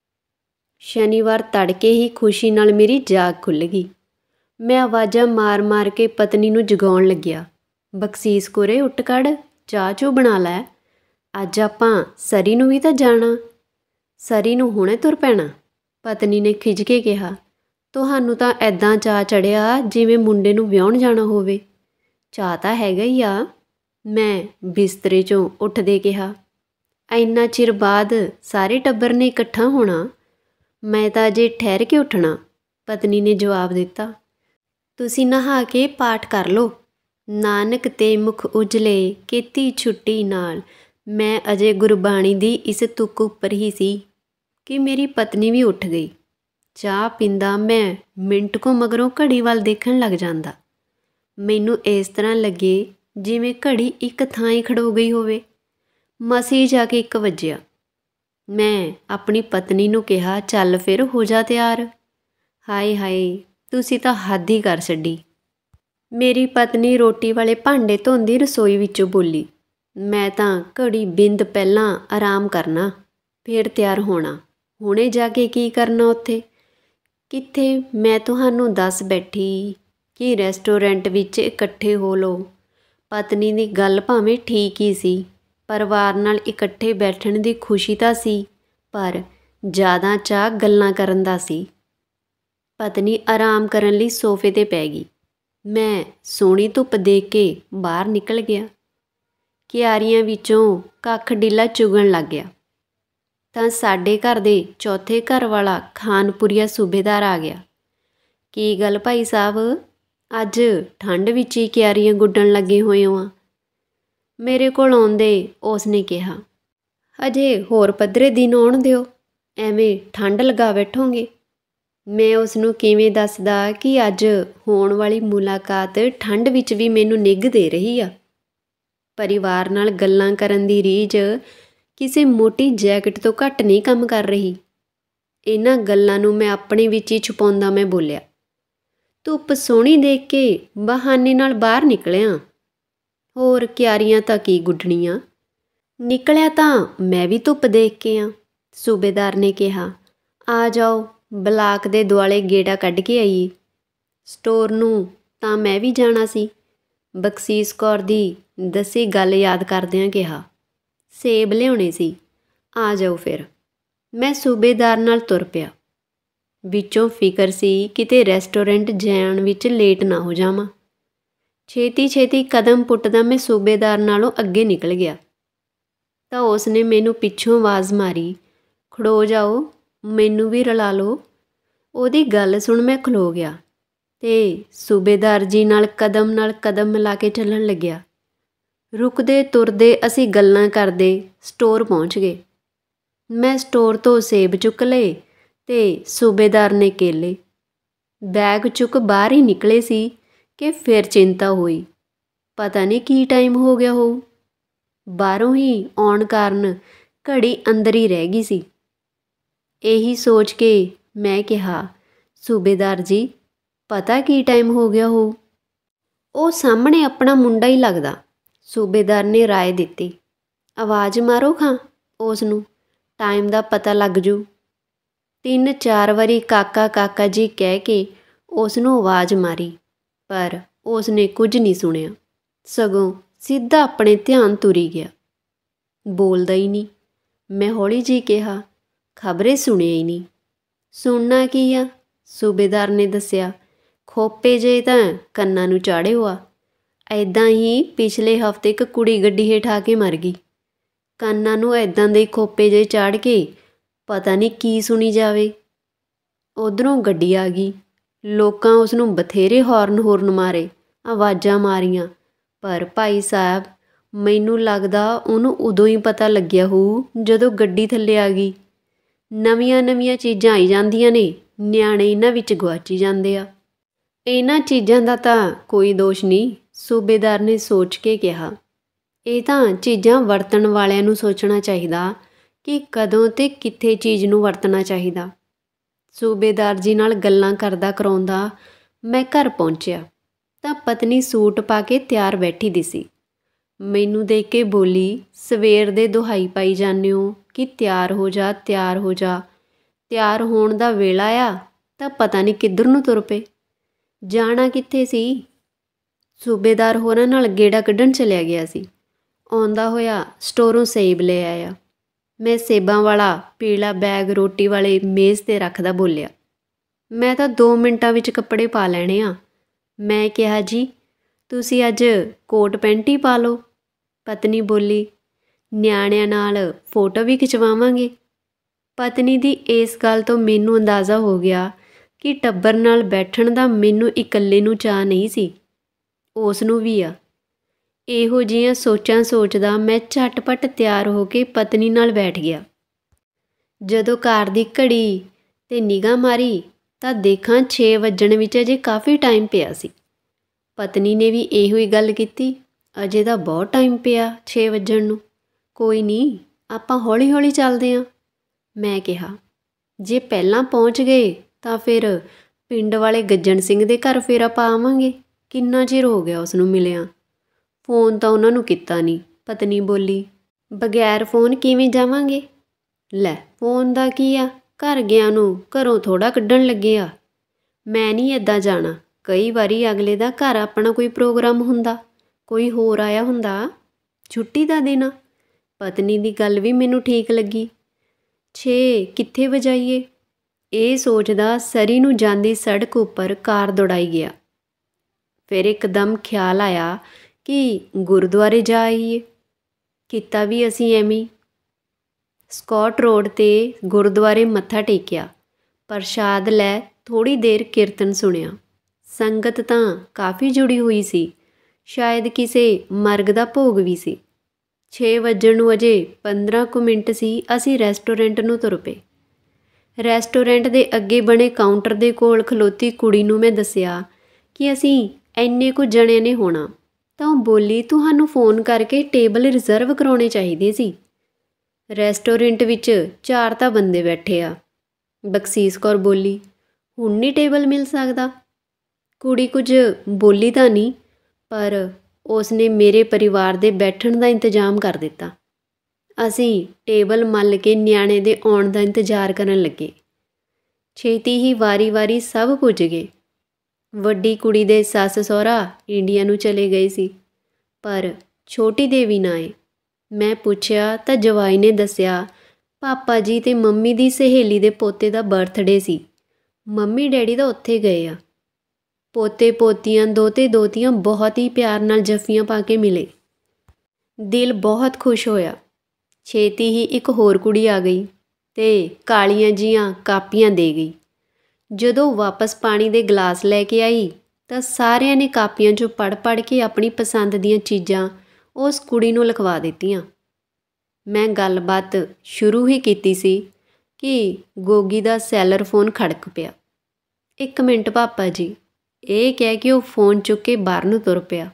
ਸ਼ਨੀਵਾਰ ਤੜਕੇ ਹੀ ਖੁਸ਼ੀ ਨਾਲ ਮੇਰੀ ਜਾਗ ਖੁੱਲ੍ਹ ਗਈ। ਮੈਂ ਆਵਾਜ਼ਾਂ ਮਾਰ ਕੇ ਪਤਨੀ ਨੂੰ ਜਗਾਉਣ ਲੱਗਿਆ, ਬਖਸ਼ੀਸ਼ ਕੌਰੇ, ਉੱਠ ਖੜ੍ਹ, ਚਾਹ ਚੂਹ ਬਣਾ ਲੈ, ਅੱਜ ਆਪਾਂ ਸਰੀ ਨੂੰ ਵੀ ਤਾਂ ਜਾਣਾ। ਸਰੀ ਨੂੰ ਹੁਣੇ ਤੁਰ ਪੈਣਾ? ਪਤਨੀ ਨੇ ਖਿਝ ਕੇ ਕਿਹਾ। ਤੁਹਾਨੂੰ ਤਾਂ ਐਦਾਂ ਚਾਅ ਚੜ੍ਹਿਆ ਜਿਵੇਂ ਮੁੰਡੇ ਨੂੰ ਵਿਆਹੁਣ ਜਾਣਾ ਹੋਵੇ। ਚਾਅ ਤਾਂ ਹੈਗਾ ਹੀ ਆ, ਮੈਂ ਬਿਸਤਰੇ 'ਚੋਂ ਉੱਠਦੇ ਕਿਹਾ। ਇੰਨਾ ਚਿਰ ਬਾਅਦ ਸਾਰੇ ਟੱਬਰ ਨੇ ਇਕੱਠਾ ਹੋਣਾ, ਮੈਂ ਤਾਂ ਅਜੇ ਠਹਿਰ ਕੇ ਉੱਠਣਾ, ਪਤਨੀ ਨੇ ਜਵਾਬ ਦਿੱਤਾ। ਤੁਸੀਂ ਨਹਾ ਕੇ ਪਾਠ ਕਰ ਲਓ। ਨਾਨਕ ਤੇ ਮੁਖ ਉਜਲੇ ਕੀਤੀ ਛੁੱਟੀ ਨਾਲ। ਮੈਂ ਅਜੇ ਗੁਰਬਾਣੀ ਦੀ ਇਸ ਤੁਕ ਉੱਪਰ ਹੀ ਸੀ ਕਿ ਮੇਰੀ ਪਤਨੀ ਵੀ ਉੱਠ ਗਈ। ਚਾਹ ਪੀਂਦਾ ਮੈਂ ਮਿੰਟ ਕੁ ਮਗਰੋਂ ਘੜੀ ਵੱਲ ਦੇਖਣ ਲੱਗ ਜਾਂਦਾ। ਮੈਨੂੰ ਇਸ ਤਰ੍ਹਾਂ ਲੱਗੇ ਜਿਵੇਂ ਘੜੀ ਇੱਕ ਥਾਂ ਹੀ ਖੜੋ ਗਈ ਹੋਵੇ। ਮਸੀਂ ਜਾ ਕੇ 1 ਵਜਿਆ। ਮੈਂ ਆਪਣੀ ਪਤਨੀ ਨੂੰ ਕਿਹਾ, ਚੱਲ ਫਿਰ ਹੋ ਜਾ ਤਿਆਰ। ਹਾਏ ਹਾਏ, ਤੁਸੀਂ ਤਾਂ ਹੱਦ ਹੀ ਕਰ ਛੱਡੀ। ਮੇਰੀ ਪਤਨੀ ਰੋਟੀ ਵਾਲੇ ਭਾਂਡੇ ਧੋਂਦੀ ਰਸੋਈ ਵਿੱਚੋਂ ਬੋਲੀ। ਮੈਂ ਤਾਂ ਘੜੀ ਬਿੰਦ ਪਹਿਲਾਂ ਆਰਾਮ ਕਰਨਾ, ਫਿਰ ਤਿਆਰ ਹੋਣਾ। ਹੁਣੇ ਜਾ ਕੇ ਕੀ ਕਰਨਾ ਉੱਥੇ? ਕਿੱਥੇ, ਮੈਂ ਤੁਹਾਨੂੰ ਦੱਸ ਬੈਠੀ ਕਿ ਰੈਸਟੋਰੈਂਟ ਵਿੱਚ ਇਕੱਠੇ ਹੋ ਲਓ। ਪਤਨੀ ਦੀ ਗੱਲ ਭਾਵੇਂ ਠੀਕ ਹੀ ਸੀ, ਪਰਿਵਾਰ ਨਾਲ ਇਕੱਠੇ ਬੈਠਣ ਦੀ ਖੁਸ਼ੀ ਤਾਂ ਸੀ, ਪਰ ਜ਼ਿਆਦਾ ਚਾਅ ਗੱਲਾਂ ਕਰਨ ਦਾ ਸੀ। ਪਤਨੀ ਆਰਾਮ ਕਰਨ ਲਈ ਸੋਫੇ 'ਤੇ ਪੈ ਗਈ। ਮੈਂ ਸੋਹਣੀ ਧੁੱਪ ਦੇਖ ਕੇ ਬਾਹਰ ਨਿਕਲ ਗਿਆ। ਕਿਆਰੀਆਂ ਵਿੱਚੋਂ ਕੱਖ ਡੀਲਾ ਚੁਗਣ ਲੱਗ ਗਿਆ। ਤਾਂ ਸਾਡੇ ਘਰ ਦੇ ਚੌਥੇ ਘਰ ਵਾਲਾ ਖਾਨਪੁਰੀਆ ਸੂਬੇਦਾਰ ਆ ਗਿਆ। ਕੀ ਗੱਲ ਭਾਈ ਸਾਹਿਬ, ਅੱਜ ਠੰਡ ਵਿੱਚ ਹੀ ਕਿਆਰੀਆਂ ਗੁੱਡਣ ਲੱਗੇ ਹੋਏ ਹੋ ਆ? ਮੇਰੇ ਕੋਲ ਆਉਂਦੇ ਉਸਨੇ ਕਿਹਾ, ਅਜੇ ਹੋਰ ਪੱਧਰੇ ਦਿਨ ਆਉਣ ਦਿਓ, ਐਵੇਂ ਠੰਡ ਲਗਾ ਬੈਠੋਗੇ। ਮੈਂ ਉਸ ਨੂੰ ਕਿਵੇਂ ਦੱਸਦਾ ਕਿ ਅੱਜ ਹੋਣ ਵਾਲੀ ਮੁਲਾਕਾਤ ਠੰਡ ਵਿੱਚ ਵੀ ਮੈਨੂੰ ਨਿੱਘ ਦੇ ਰਹੀ ਆ। ਪਰਿਵਾਰ ਨਾਲ ਗੱਲਾਂ ਕਰਨ ਦੀ ਰੀਝ ਕਿਸੇ ਮੋਟੀ ਜੈਕਟ ਤੋਂ ਘੱਟ ਨਹੀਂ ਕੰਮ ਕਰ ਰਹੀ। ਇਹਨਾਂ ਗੱਲਾਂ ਨੂੰ ਮੈਂ ਆਪਣੇ ਵਿੱਚ ਹੀ ਛੁਪਾਉਂਦਾ ਮੈਂ ਬੋਲਿਆ, ਧੁੱਪ ਸੋਹਣੀ ਦੇਖ ਕੇ ਬਹਾਨੇ ਨਾਲ ਬਾਹਰ ਨਿਕਲਿਆ, ਹੋਰ ਕਿਆਰੀਆਂ ਤਾਂ ਕੀ ਗੁੱਡਣੀਆਂ। ਨਿਕਲਿਆ ਤਾਂ ਮੈਂ ਵੀ ਧੁੱਪ ਦੇਖ ਕੇ ਆ। ਸੂਬੇਦਾਰ ਨੇ ਕਿਹਾ, ਆ ਜਾਓ ਬਲਾਕ ਦੇ ਦੁਆਲੇ ਗੇੜਾ ਕੱਢ ਕੇ ਆਈਏ। ਸਟੋਰ ਨੂੰ ਤਾਂ ਮੈਂ ਵੀ ਜਾਣਾ ਸੀ। ਬਖਸ਼ੀਸ਼ ਕੌਰ ਦੀ ਦੱਸੀ ਗੱਲ ਯਾਦ ਕਰਦਿਆਂ ਕਿਹਾ, ਸੇਬ ਲਿਆਉਣੇ ਸੀ, ਆ ਜਾਓ ਫਿਰ। ਮੈਂ ਸੂਬੇਦਾਰ ਨਾਲ ਤੁਰ ਪਿਆ। ਵਿੱਚੋਂ ਫਿਕਰ ਸੀ ਕਿਤੇ ਰੈਸਟੋਰੈਂਟ ਜਾਣ ਵਿੱਚ ਲੇਟ ਨਾ ਹੋ ਜਾਵਾਂ। ਛੇਤੀ ਛੇਤੀ ਕਦਮ ਪੁੱਟਦਾ ਮੈਂ ਸੂਬੇਦਾਰ ਨਾਲੋਂ ਅੱਗੇ ਨਿਕਲ ਗਿਆ ਤਾਂ ਉਸਨੇ ਮੈਨੂੰ ਪਿੱਛੋਂ ਆਵਾਜ਼ ਮਾਰੀ, ਖੜੋ ਜਾਓ, ਮੈਨੂੰ ਵੀ ਰਲਾ ਲਓ। ਉਹਦੀ ਗੱਲ ਸੁਣ ਮੈਂ ਖਲੋ ਗਿਆ ਤੇ ਸੂਬੇਦਾਰ ਜੀ ਨਾਲ ਕਦਮ ਮਿਲਾ ਕੇ ਚੱਲਣ ਲੱਗਿਆ। ਰੁਕਦੇ ਤੁਰਦੇ ਅਸੀਂ ਗੱਲਾਂ ਕਰਦੇ ਸਟੋਰ ਪਹੁੰਚ ਗਏ। ਮੈਂ ਸਟੋਰ ਤੋਂ ਸੇਬ ਚੁੱਕ ਲਏ ਤੇ ਸੂਬੇਦਾਰ ਨੇ ਕੇਲੇ। ਬੈਗ ਚੁੱਕ ਬਾਹਰ ਹੀ ਨਿਕਲੇ ਸੀ ਕਿ ਫਿਰ ਚਿੰਤਾ ਹੋਈ, ਪਤਾ ਨਹੀਂ ਕੀ ਟਾਈਮ ਹੋ ਗਿਆ ਹੋਊ। ਬਾਹਰੋਂ ਹੀ ਆਉਣ ਕਾਰਨ ਘੜੀ ਅੰਦਰ ਹੀ ਰਹਿ ਗਈ ਸੀ। ਇਹੀ ਸੋਚ ਕੇ ਮੈਂ ਕਿਹਾ, ਸੂਬੇਦਾਰ ਜੀ ਪਤਾ ਕੀ ਟਾਈਮ ਹੋ ਗਿਆ ਹੋਊ? ਉਹ ਸਾਹਮਣੇ ਆਪਣਾ ਮੁੰਡਾ ਹੀ ਲੱਗਦਾ, ਸੂਬੇਦਾਰ ਨੇ ਰਾਏ ਦਿੱਤੀ। ਆਵਾਜ਼ ਮਾਰੋ ਖਾਂ ਉਸ ਨੂੰ, ਟਾਈਮ ਦਾ ਪਤਾ ਲੱਗ ਜੂ। 3-4 ਵਾਰੀ ਕਾਕਾ ਕਾਕਾ ਜੀ ਕਹਿ ਕੇ ਉਸ ਨੂੰ ਆਵਾਜ਼ ਮਾਰੀ, ਪਰ ਉਸ ਨੇ ਕੁਝ ਨਹੀਂ ਸੁਣਿਆ, ਸਗੋਂ ਸਿੱਧਾ ਆਪਣੇ ਧਿਆਨ ਤੁਰੀ ਗਿਆ। ਬੋਲਦਾ ਹੀ ਨਹੀਂ। ਮੈਂ ਹੌਲੀ ਜਿਹੀ ਕਿਹਾ, ਖਬਰੇ ਸੁਣਿਆ ਹੀ ਨਹੀਂ। ਸੁਣਨਾ ਕੀ ਆ? ਸੂਬੇਦਾਰ ਨੇ ਦੱਸਿਆ, ਖੋਪੇ ਜਿਹੇ ਤਾਂ ਕੰਨਾਂ ਨੂੰ ਚਾੜੇ ਹੋਆ। ਐਦਾਂ ਹੀ ਪਿਛਲੇ ਹਫ਼ਤੇ ਇੱਕ ਕੁੜੀ ਗੱਡੀ ਹੇਠ ਆ ਕੇ ਮਰ ਗਈ। ਕੰਨਾਂ ਨੂੰ ਐਦਾਂ ਦੇ ਖੋਪੇ ਜਿਹੇ ਚਾੜ ਕੇ ਪਤਾ ਨਹੀਂ ਕੀ ਸੁਣੀ ਜਾਵੇ। ਉੱਧਰੋਂ ਗੱਡੀ ਆ ਗਈ। ਲੋਕਾਂ ਉਸ ਨੂੰ ਬਥੇਰੇ ਹੌਰਨ ਮਾਰੇ, ਆਵਾਜ਼ਾਂ ਮਾਰੀਆਂ, ਪਰ ਭਾਈ ਸਾਹਿਬ ਮੈਨੂੰ ਲੱਗਦਾ ਉਹਨੂੰ ਉਦੋਂ ਹੀ ਪਤਾ ਲੱਗਿਆ ਹੋਊ ਜਦੋਂ ਗੱਡੀ ਥੱਲੇ ਆ ਗਈ। ਨਵੀਆਂ ਚੀਜ਼ਾਂ ਆਈ ਜਾਂਦੀਆਂ ਨੇ, ਨਿਆਣੇ ਇਹਨਾਂ ਵਿੱਚ ਗੁਆਚੀ ਜਾਂਦੇ ਆ। ਇਹਨਾਂ ਚੀਜ਼ਾਂ ਦਾ ਤਾਂ ਕੋਈ ਦੋਸ਼ ਨਹੀਂ, ਸੂਬੇਦਾਰ ਨੇ ਸੋਚ ਕੇ ਕਿਹਾ। ਇਹ ਤਾਂ ਚੀਜ਼ਾਂ ਵਰਤਣ ਵਾਲਿਆਂ ਨੂੰ ਸੋਚਣਾ ਚਾਹੀਦਾ ਕਿ ਕਦੋਂ ਤੇ ਕਿੱਥੇ ਚੀਜ਼ ਨੂੰ ਵਰਤਣਾ ਚਾਹੀਦਾ। ਸੂਬੇਦਾਰ ਜੀ ਨਾਲ ਗੱਲਾਂ ਕਰਦਾ ਕਰਾਉਂਦਾ ਮੈਂ ਘਰ ਪਹੁੰਚਿਆ ਤਾਂ ਪਤਨੀ ਸੂਟ ਪਾ ਕੇ ਤਿਆਰ ਬੈਠੀ ਦੀ ਸੀ। ਮੈਨੂੰ ਦੇਖ ਕੇ ਬੋਲੀ, ਸਵੇਰ ਦੇ ਦੁਹਾਈ ਪਾਈ ਜਾਂਦੇ ਹੋ ਕਿ ਤਿਆਰ ਹੋ ਜਾ, ਤਿਆਰ ਹੋ ਜਾ। ਤਿਆਰ ਹੋਣ ਦਾ ਵੇਲਾ ਆ ਤਾਂ ਪਤਾ ਨਹੀਂ ਕਿੱਧਰ ਨੂੰ ਤੁਰ ਪਏ। ਜਾਣਾ ਕਿੱਥੇ ਸੀ? ਸੂਬੇਦਾਰ ਹੋਰਾਂ ਨਾਲ ਗੇੜਾ ਕੱਢਣ ਚਲਿਆ ਗਿਆ ਸੀ। ਆਉਂਦਾ ਹੋਇਆ ਸਟੋਰੋਂ ਸੇਬ ਲੈ ਆਇਆ। ਮੈਂ ਸੇਬਾਂ ਵਾਲਾ ਪੀਲਾ ਬੈਗ ਰੋਟੀ ਵਾਲੇ ਮੇਜ਼ 'ਤੇ ਰੱਖਦਾ ਬੋਲਿਆ, ਮੈਂ ਤਾਂ 2 ਮਿੰਟਾਂ ਵਿੱਚ ਕੱਪੜੇ ਪਾ ਲੈਣੇ ਆ। ਮੈਂ ਕਿਹਾ, ਜੀ ਤੁਸੀਂ ਅੱਜ ਕੋਟ ਪੈਂਟ ਹੀ ਪਾ ਲਓ। ਪਤਨੀ ਬੋਲੀ, ਨਿਆਣਿਆਂ ਨਾਲ ਫੋਟੋ ਵੀ ਖਿਚਵਾਵਾਂਗੇ। ਪਤਨੀ ਦੀ ਇਸ ਗੱਲ ਤੋਂ ਮੈਨੂੰ ਅੰਦਾਜ਼ਾ ਹੋ ਗਿਆ ਕਿ ਟੱਬਰ ਨਾਲ ਬੈਠਣ ਦਾ ਮੈਨੂੰ ਇਕੱਲੇ ਨੂੰ ਚਾਅ ਨਹੀਂ ਸੀ, ਉਸ ਨੂੰ ਵੀ ਆ। ਇਹੋ ਜਿਹੀਆਂ ਸੋਚਾਂ ਸੋਚਦਾ ਮੈਂ ਝਟਪਟ ਤਿਆਰ ਹੋ ਕੇ ਪਤਨੀ ਨਾਲ ਬੈਠ ਗਿਆ। ਜਦੋਂ ਕਾਰ ਦੀ ਘੜੀ 'ਤੇ ਨਿਗਾਹ ਮਾਰੀ ਤਾਂ ਦੇਖਾਂ 6 ਵੱਜਣ ਵਿੱਚ ਅਜੇ ਕਾਫੀ ਟਾਈਮ ਪਿਆ ਸੀ। ਪਤਨੀ ਨੇ ਵੀ ਇਹੋ ਹੀ ਗੱਲ ਕੀਤੀ, ਅਜੇ ਤਾਂ ਬਹੁਤ ਟਾਈਮ ਪਿਆ 6 ਵੱਜਣ ਨੂੰ। ਕੋਈ ਨਹੀਂ, ਆਪਾਂ ਹੌਲੀ ਹੌਲੀ ਚੱਲਦੇ ਹਾਂ। ਮੈਂ ਕਿਹਾ, ਜੇ ਪਹਿਲਾਂ ਪਹੁੰਚ ਗਏ ਤਾਂ ਫਿਰ ਪਿੰਡ ਵਾਲੇ ਗੱਜਣ ਸਿੰਘ ਦੇ ਘਰ ਫੇਰਾ ਪਾ ਆਵਾਂਗੇ। ਕਿੰਨਾ ਚਿਰ ਹੋ ਗਿਆ ਉਸ ਨੂੰ ਮਿਲਿਆ। ਫੋਨ ਤਾਂ ਉਹਨਾਂ ਨੂੰ ਕੀਤਾ ਨਹੀਂ, ਪਤਨੀ ਬੋਲੀ। ਬਗੈਰ ਫੋਨ ਕਿਵੇਂ ਜਾਵਾਂਗੇ? ਲੈ, ਫੋਨ ਦਾ ਕੀ ਆ, ਘਰ ਗਿਆ ਨੂੰ ਘਰੋਂ ਥੋੜ੍ਹਾ ਕੱਢਣ ਲੱਗੇ ਆ। ਮੈਂ ਨਹੀਂ ਇੱਦਾਂ ਜਾਣਾ। ਕਈ ਵਾਰੀ ਅਗਲੇ ਦਾ ਘਰ ਆਪਣਾ ਕੋਈ ਪ੍ਰੋਗਰਾਮ ਹੁੰਦਾ, ਕੋਈ ਹੋਰ ਆਇਆ ਹੁੰਦਾ, ਛੁੱਟੀ ਦਾ ਦਿਨ ਆ। ਪਤਨੀ ਦੀ ਗੱਲ ਵੀ ਮੈਨੂੰ ਠੀਕ ਲੱਗੀ। 6 ਕਿੱਥੇ ਵਜਾਈਏ? ਇਹ ਸੋਚਦਾ ਸਰੀ ਨੂੰ ਜਾਂਦੀ ਸੜਕ ਉੱਪਰ ਕਾਰ ਦੌੜਾਈ ਗਿਆ। ਫਿਰ ਇੱਕਦਮ ਖਿਆਲ ਆਇਆ ਕਿ ਗੁਰਦੁਆਰੇ ਜਾ ਆਈਏ। ਕੀਤਾ ਵੀ ਅਸੀਂ ਐਵੇਂ। ਸਕਾਟ ਰੋਡ 'ਤੇ ਗੁਰਦੁਆਰੇ ਮੱਥਾ ਟੇਕਿਆ, ਪ੍ਰਸ਼ਾਦ ਲੈ ਥੋੜ੍ਹੀ ਦੇਰ ਕੀਰਤਨ ਸੁਣਿਆ। ਸੰਗਤ ਤਾਂ ਕਾਫੀ ਜੁੜੀ ਹੋਈ ਸੀ, ਸ਼ਾਇਦ ਕਿਸੇ ਮਰਗ ਦਾ ਭੋਗ ਵੀ ਸੀ। 6 ਵੱਜਣ ਨੂੰ ਅਜੇ 15 ਕੁ ਮਿੰਟ ਸੀ, ਅਸੀਂ ਰੈਸਟੋਰੈਂਟ ਨੂੰ ਤੁਰ ਪਏ। ਰੈਸਟੋਰੈਂਟ ਦੇ ਅੱਗੇ ਬਣੇ ਕਾਊਂਟਰ ਦੇ ਕੋਲ ਖਲੋਤੀ ਕੁੜੀ ਨੂੰ ਮੈਂ ਦੱਸਿਆ ਕਿ ਅਸੀਂ ਇੰਨੇ ਕੁ ਜਣਿਆਂ ਨੇ ਹੋਣਾ, ਤਾਂ ਉਹ ਬੋਲੀ, ਤੁਹਾਨੂੰ ਫੋਨ ਕਰਕੇ ਟੇਬਲ ਰਿਜ਼ਰਵ ਕਰਾਉਣੇ ਚਾਹੀਦੇ ਸੀ। ਰੈਸਟੋਰੈਂਟ ਵਿੱਚ 4 ਤਾਂ ਬੰਦੇ ਬੈਠੇ ਆ। ਬਖਸ਼ੀਸ਼ ਕੌਰ ਬੋਲੀ, ਹੁਣ ਨਹੀਂ ਟੇਬਲ ਮਿਲ ਸਕਦਾ। ਕੁੜੀ ਕੁਝ ਬੋਲੀ ਤਾਂ ਨਹੀਂ, ਪਰ ਉਸਨੇ ਮੇਰੇ ਪਰਿਵਾਰ ਦੇ ਬੈਠਣ ਦਾ ਇੰਤਜ਼ਾਮ ਕਰ ਦਿੱਤਾ। ਅਸੀਂ ਟੇਬਲ ਮੱਲ ਕੇ ਨਿਆਣੇ ਦੇ ਆਉਣ ਦਾ ਇੰਤਜ਼ਾਰ ਕਰਨ ਲੱਗੇ। ਛੇਤੀ ਹੀ ਵਾਰੀ-ਵਾਰੀ ਸਭ ਪੁੱਜ ਗਏ। ਵੱਡੀ ਕੁੜੀ ਦੇ ਸੱਸ ਸਹੁਰਾ ਇੰਡੀਆ ਨੂੰ ਚਲੇ ਗਏ ਸੀ, ਪਰ ਛੋਟੀ ਦੇ ਵੀ ਨਾ ਆਏ। ਮੈਂ ਪੁੱਛਿਆ ਤਾਂ ਜਵਾਈ ਨੇ ਦੱਸਿਆ, ਪਾਪਾ ਜੀ ਤੇ ਮੰਮੀ ਦੀ ਸਹੇਲੀ ਦੇ ਪੋਤੇ ਦਾ ਬਰਥਡੇ ਸੀ, ਮੰਮੀ ਡੈਡੀ ਤਾਂ ਉੱਥੇ ਗਏ ਆ। ਪੋਤੇ ਪੋਤੀਆਂ, ਦੋਤੇ ਦੋਤੀਆਂ ਬਹੁਤ ਹੀ ਪਿਆਰ ਨਾਲ ਜੱਫੀਆਂ ਪਾ ਕੇ ਮਿਲੇ। ਦਿਲ ਬਹੁਤ ਖੁਸ਼ ਹੋਇਆ। ਛੇਤੀ ਹੀ ਇੱਕ ਹੋਰ ਕੁੜੀ ਆ ਗਈ ਤੇ ਕਾਲੀਆਂ ਜੀਆਂ ਕਾਪੀਆਂ ਦੇ ਗਈ। ਜਦੋਂ ਵਾਪਸ ਪਾਣੀ ਦੇ ਗਲਾਸ ਲੈ ਕੇ ਆਈ ਤਾਂ ਸਾਰਿਆਂ ਨੇ ਕਾਪੀਆਂ 'ਚੋਂ ਪੜ੍ਹ ਕੇ ਆਪਣੀ ਪਸੰਦ ਦੀਆਂ ਚੀਜ਼ਾਂ ਉਸ ਕੁੜੀ ਨੂੰ ਲਿਖਵਾ ਦਿੱਤੀਆਂ। ਮੈਂ ਗੱਲਬਾਤ ਸ਼ੁਰੂ ਹੀ ਕੀਤੀ ਸੀ ਕਿ ਗੋਗੀ ਦਾ ਸੈਲਰ ਫੋਨ ਖੜਕ ਪਿਆ। 1 ਮਿੰਟ ਪਾਪਾ ਜੀ, ਇਹ ਕਹਿ ਕੇ ਉਹ ਫੋਨ ਚੁੱਕ ਕੇ ਬਾਹਰ ਨੂੰ ਤੁਰ ਪਿਆ।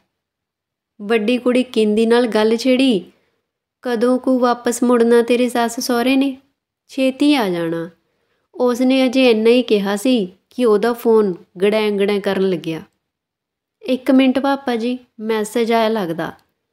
ਵੱਡੀ ਕੁੜੀ ਕਿੰਦੀ ਨਾਲ ਗੱਲ ਛੇੜੀ, ਕਦੋਂ ਕੁ ਵਾਪਸ ਮੁੜਨਾ ਤੇਰੇ ਸੱਸ ਸਹੁਰੇ ਨੇ, ਛੇਤੀ ਆ ਜਾਣਾ। ਉਸਨੇ ਅਜੇ ਇੰਨਾ ਹੀ ਕਿਹਾ ਸੀ ਕਿ ਉਹਦਾ ਫੋਨ ਗੜੈਂ ਗੜੈਂ ਕਰਨ ਲੱਗਿਆ। 1 ਮਿੰਟ ਪਾਪਾ ਜੀ, ਮੈਸੇਜ ਆਇਆ ਲੱਗਦਾ।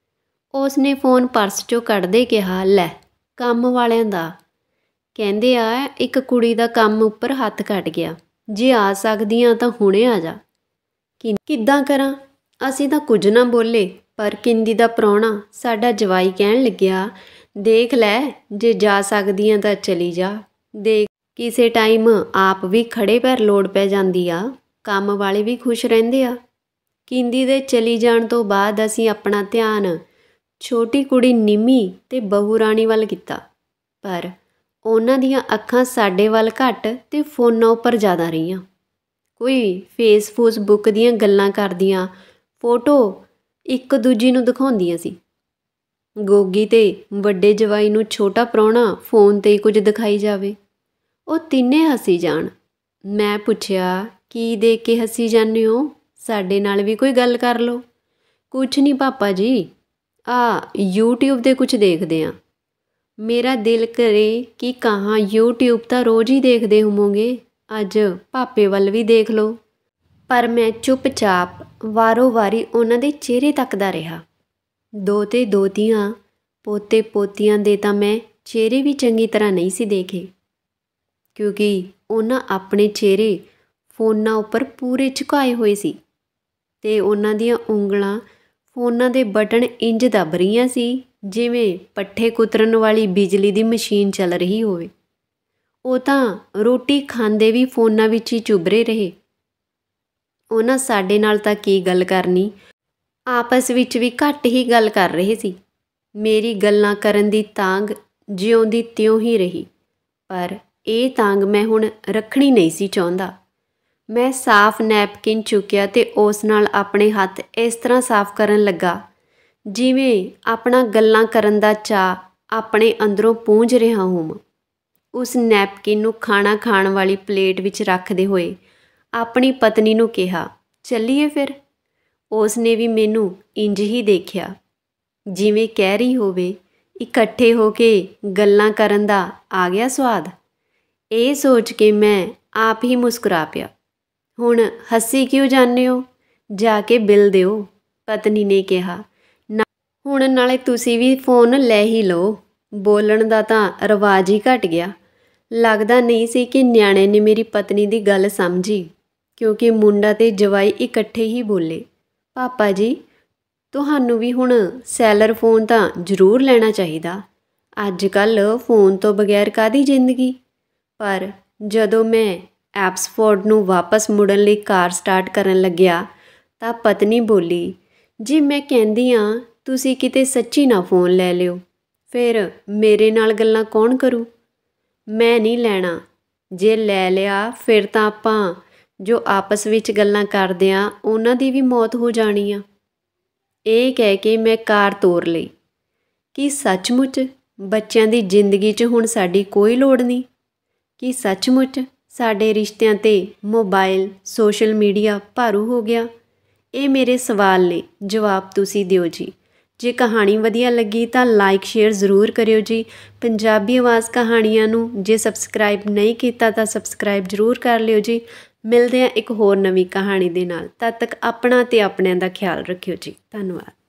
ਉਸਨੇ ਫੋਨ ਪਰਸ 'ਚੋਂ ਕੱਢਦੇ ਕਿਹਾ, ਲੈ ਕੰਮ ਵਾਲਿਆਂ ਦਾ, ਕਹਿੰਦੇ ਆ ਇੱਕ ਕੁੜੀ ਦਾ ਕੰਮ ਉੱਪਰ ਹੱਥ ਕੱਟ ਗਿਆ, ਜੇ ਆ ਸਕਦੀ ਆ ਤਾਂ ਹੁਣੇ ਆ ਜਾ। ਕਿੱਦਾਂ ਕਰਾਂ? ਅਸੀਂ ਤਾਂ ਕੁਝ ਨਾ ਬੋਲੇ, ਪਰ ਕਿੰਦੀ ਦਾ ਪ੍ਰਾਹੁਣਾ ਸਾਡਾ ਜਵਾਈ ਕਹਿਣ ਲੱਗਿਆ, ਦੇਖ ਲੈ ਜੇ ਜਾ ਸਕਦੀ ਆ ਤਾਂ ਚਲੀ ਜਾ, ਦੇਖ ਕਿਸੇ ਟਾਈਮ ਆਪ ਵੀ ਖੜੇ ਪੈਰ ਲੋੜ ਪੈ ਜਾਂਦੀ ਆ, ਕੰਮ ਵਾਲੇ ਵੀ ਖੁਸ਼ ਰਹਿੰਦੇ ਆ। ਕਿੰਦੀ ਦੇ ਚਲੀ ਜਾਣ ਤੋਂ ਬਾਅਦ ਅਸੀਂ ਆਪਣਾ ਧਿਆਨ ਛੋਟੀ ਕੁੜੀ ਨਿੰਮੀ ਤੇ ਬਹੂ ਰਾਣੀ ਵੱਲ ਕੀਤਾ, ਪਰ ਉਹਨਾਂ ਦੀਆਂ ਅੱਖਾਂ ਸਾਡੇ ਵੱਲ ਘੱਟ ਤੇ ਫੋਨਾਂ ਉੱਪਰ ਜ਼ਿਆਦਾ ਰਹੀਆਂ। ਕੋਈ ਫੇਸਬੁੱਕ ਦੀਆਂ ਗੱਲਾਂ ਕਰਦੀਆਂ, ਫੋਟੋ ਇੱਕ ਦੂਜੀ ਨੂੰ ਦਿਖਾਉਂਦੀਆਂ ਸੀ। ਗੋਗੀ ਤੇ ਵੱਡੇ ਜਵਾਈ ਨੂੰ ਛੋਟਾ ਪ੍ਰਾਹੁਣਾ ਫੋਨ 'ਤੇ ਹੀ ਕੁਝ ਦਿਖਾਈ ਜਾਵੇ, ਉਹ ਤਿੰਨੇ ਹੱਸੀ ਜਾਣ। ਮੈਂ ਪੁੱਛਿਆ, ਕੀ ਦੇਖ ਕੇ ਹੱਸੀ ਜਾਂਦੇ ਹੋ? ਸਾਡੇ ਨਾਲ ਵੀ ਕੋਈ ਗੱਲ ਕਰ ਲਓ। ਕੁਛ ਨਹੀਂ ਪਾਪਾ ਜੀ, YouTube 'ਤੇ ਕੁਛ ਦੇਖਦੇ ਹਾਂ। ਮੇਰਾ ਦਿਲ ਕਰੇ ਕਿ ਕਹਾਂ YouTube ਤਾਂ ਰੋਜ਼ ਹੀ ਦੇਖਦੇ ਹੋਵੋਗੇ, ਅੱਜ ਪਾਪੇ ਵੱਲ ਵੀ ਦੇਖ ਲਓ। ਪਰ ਮੈਂ ਚੁੱਪਚਾਪ ਵਾਰੋ ਵਾਰੀ ਉਹਨਾਂ ਦੇ ਚਿਹਰੇ ਤੱਕਦਾ ਰਿਹਾ। ਦੋਤੇ ਦੋਤੀਆਂ, ਪੋਤੇ ਪੋਤੀਆਂ ਦੇ ਤਾਂ ਮੈਂ ਚਿਹਰੇ ਵੀ ਚੰਗੀ ਤਰ੍ਹਾਂ ਨਹੀਂ ਸੀ ਦੇਖੇ, ਕਿਉਂਕਿ ਉਹਨਾਂ ਆਪਣੇ ਚਿਹਰੇ ਫੋਨਾਂ ਉੱਪਰ ਪੂਰੇ ਝੁਕਾਏ ਹੋਏ ਸੀ ਤੇ ਉਹਨਾਂ ਦੀਆਂ ਉਂਗਲਾਂ ਫੋਨਾਂ ਦੇ ਬਟਨ ਇੰਜ ਦੱਬ ਰਹੀਆਂ ਸੀ ਜਿਵੇਂ ਪੱਠੇ ਕੁਤਰਨ ਵਾਲੀ ਬਿਜਲੀ ਦੀ ਮਸ਼ੀਨ ਚੱਲ ਰਹੀ ਹੋਵੇ। ਉਹ ਤਾਂ ਰੋਟੀ ਖਾਂਦੇ ਵੀ ਫੋਨਾਂ ਵਿੱਚ ਹੀ ਚੁੱਭਰੇ ਰਹੇ। ਉਹਨਾਂ ਸਾਡੇ ਨਾਲ ਤਾਂ ਕੀ ਗੱਲ ਕਰਨੀ, ਆਪਸ ਵਿੱਚ ਵੀ ਘੱਟ ਹੀ ਗੱਲ ਕਰ ਰਹੇ ਸੀ। ਮੇਰੀ ਗੱਲਾਂ ਕਰਨ ਦੀ ਤਾਂਘ ਜਿਉਂ ਦੀ ਤਿਉਂ ਹੀ ਰਹੀ, ਪਰ ਇਹ ਤਾਂਘ ਮੈਂ ਹੁਣ ਰੱਖਣੀ ਨਹੀਂ ਸੀ ਚਾਹੁੰਦਾ। ਮੈਂ ਸਾਫ਼ ਨੈਪਕਿਨ ਚੁੱਕਿਆ ਤੇ ਉਸ ਨਾਲ ਆਪਣੇ ਹੱਥ ਇਸ ਤਰ੍ਹਾਂ ਸਾਫ਼ ਕਰਨ ਲੱਗਾ ਜਿਵੇਂ ਆਪਣਾ ਗੱਲਾਂ ਕਰਨ ਦਾ ਚਾਅ ਆਪਣੇ ਅੰਦਰੋਂ ਪੂੰਝ ਰਿਹਾ ਹੋਵਾਂ। ਉਸ ਨੈਪਕਿਨ ਨੂੰ ਖਾਣਾ ਖਾਣ ਵਾਲੀ ਪਲੇਟ ਵਿੱਚ ਰੱਖਦੇ ਹੋਏ ਆਪਣੀ ਪਤਨੀ ਨੂੰ ਕਿਹਾ, ਚੱਲੀਏ ਫਿਰ। ਉਸ ਨੇ ਵੀ ਮੈਨੂੰ ਇੰਜ ਹੀ ਦੇਖਿਆ, ਜਿਵੇਂ ਕਹਿ ਰਹੀ ਹੋਵੇ, ਇਕੱਠੇ ਹੋ ਕੇ ਗੱਲਾਂ ਕਰਨ ਦਾ ਆ ਗਿਆ ਸਵਾਦ। ਇਹ ਸੋਚ ਕੇ ਮੈਂ ਆਪ ਹੀ ਮੁਸਕਰਾ ਪਿਆ। ਹੁਣ ਹੱਸੀ ਕਿਉਂ ਜਾਂਦੇ ਹੋ? ਜਾ ਕੇ ਬਿੱਲ ਦਿਓ, ਪਤਨੀ ਨੇ ਕਿਹਾ। ਹੁਣ ਨਾਲੇ ਤੁਸੀਂ ਵੀ ਫੋਨ ਲੈ ਹੀ ਲਓ। ਬੋਲਣ ਦਾ ਤਾਂ ਰਿਵਾਜ ਹੀ ਘਟ ਗਿਆ। ਲੱਗਦਾ ਨਹੀਂ ਸੀ ਕਿ ਨਿਆਣੇ ਨੇ ਮੇਰੀ ਪਤਨੀ ਦੀ ਗੱਲ ਸਮਝੀ, ਕਿਉਂਕਿ ਮੁੰਡਾ ਤੇ ਜਵਾਈ ਇਕੱਠੇ ਹੀ ਬੋਲੇ, ਪਾਪਾ ਜੀ ਤੁਹਾਨੂੰ ਵੀ ਹੁਣ ਸੈਲਰ ਫੋਨ ਤਾਂ ਜ਼ਰੂਰ ਲੈਣਾ ਚਾਹੀਦਾ। ਅੱਜ ਕੱਲ੍ਹ ਫੋਨ ਤੋਂ ਬਗੈਰ ਕਾਹਦੀ ਜ਼ਿੰਦਗੀ। ਪਰ ਜਦੋਂ ਮੈਂ ਐਪਸਫੋਰਡ ਨੂੰ ਵਾਪਸ ਮੁੜਨ ਲਈ ਕਾਰ ਸਟਾਰਟ ਕਰਨ ਲੱਗਿਆ ਤਾਂ ਪਤਨੀ ਬੋਲੀ, ਜੀ ਮੈਂ ਕਹਿੰਦੀ ਹਾਂ ਤੁਸੀਂ ਕਿਤੇ ਸੱਚੀ ਨਾ ਫੋਨ ਲੈ ਲਿਓ, ਫਿਰ ਮੇਰੇ ਨਾਲ ਗੱਲਾਂ ਕੌਣ ਕਰੂ? ਮੈਂ ਨਹੀਂ ਲੈਣਾ। ਜੇ ਲੈ ਲਿਆ ਫਿਰ ਤਾਂ ਆਪਾਂ ਜੋ ਆਪਸ ਵਿੱਚ ਗੱਲਾਂ ਕਰਦੇ ਹਾਂ ਉਹਨਾਂ ਦੀ ਵੀ ਮੌਤ ਹੋ ਜਾਣੀ ਆ। ਇਹ ਕਹਿ ਕੇ ਮੈਂ ਕਾਰ ਤੋਰ ਲਈ। ਕੀ ਸੱਚਮੁੱਚ ਬੱਚਿਆਂ ਦੀ ਜ਼ਿੰਦਗੀ 'ਚ ਹੁਣ ਸਾਡੀ ਕੋਈ ਲੋੜ ਨਹੀਂ? ਕੀ ਸੱਚਮੁੱਚ ਸਾਡੇ ਰਿਸ਼ਤਿਆਂ 'ਤੇ ਮੋਬਾਈਲ, ਸੋਸ਼ਲ ਮੀਡੀਆ ਭਾਰੂ ਹੋ ਗਿਆ? ਇਹ ਮੇਰੇ ਸਵਾਲ ਨੇ, ਜਵਾਬ ਤੁਸੀਂ ਦਿਓ ਜੀ। ਜੇ ਕਹਾਣੀ ਵਧੀਆ ਲੱਗੀ ਤਾਂ ਲਾਈਕ ਸ਼ੇਅਰ ਜ਼ਰੂਰ ਕਰਿਓ ਜੀ। ਪੰਜਾਬੀ ਆਵਾਜ਼ ਕਹਾਣੀਆਂ ਨੂੰ ਜੇ ਸਬਸਕ੍ਰਾਈਬ ਨਹੀਂ ਕੀਤਾ ਤਾਂ ਸਬਸਕ੍ਰਾਈਬ ਜ਼ਰੂਰ ਕਰ ਲਿਓ ਜੀ। ਮਿਲਦੇ ਹਾਂ ਇੱਕ ਹੋਰ ਨਵੀਂ ਕਹਾਣੀ ਦੇ ਨਾਲ। ਤਦ ਤੱਕ ਆਪਣਾ ਅਤੇ ਆਪਣਿਆਂ ਦਾ ਖਿਆਲ ਰੱਖਿਓ ਜੀ। ਧੰਨਵਾਦ।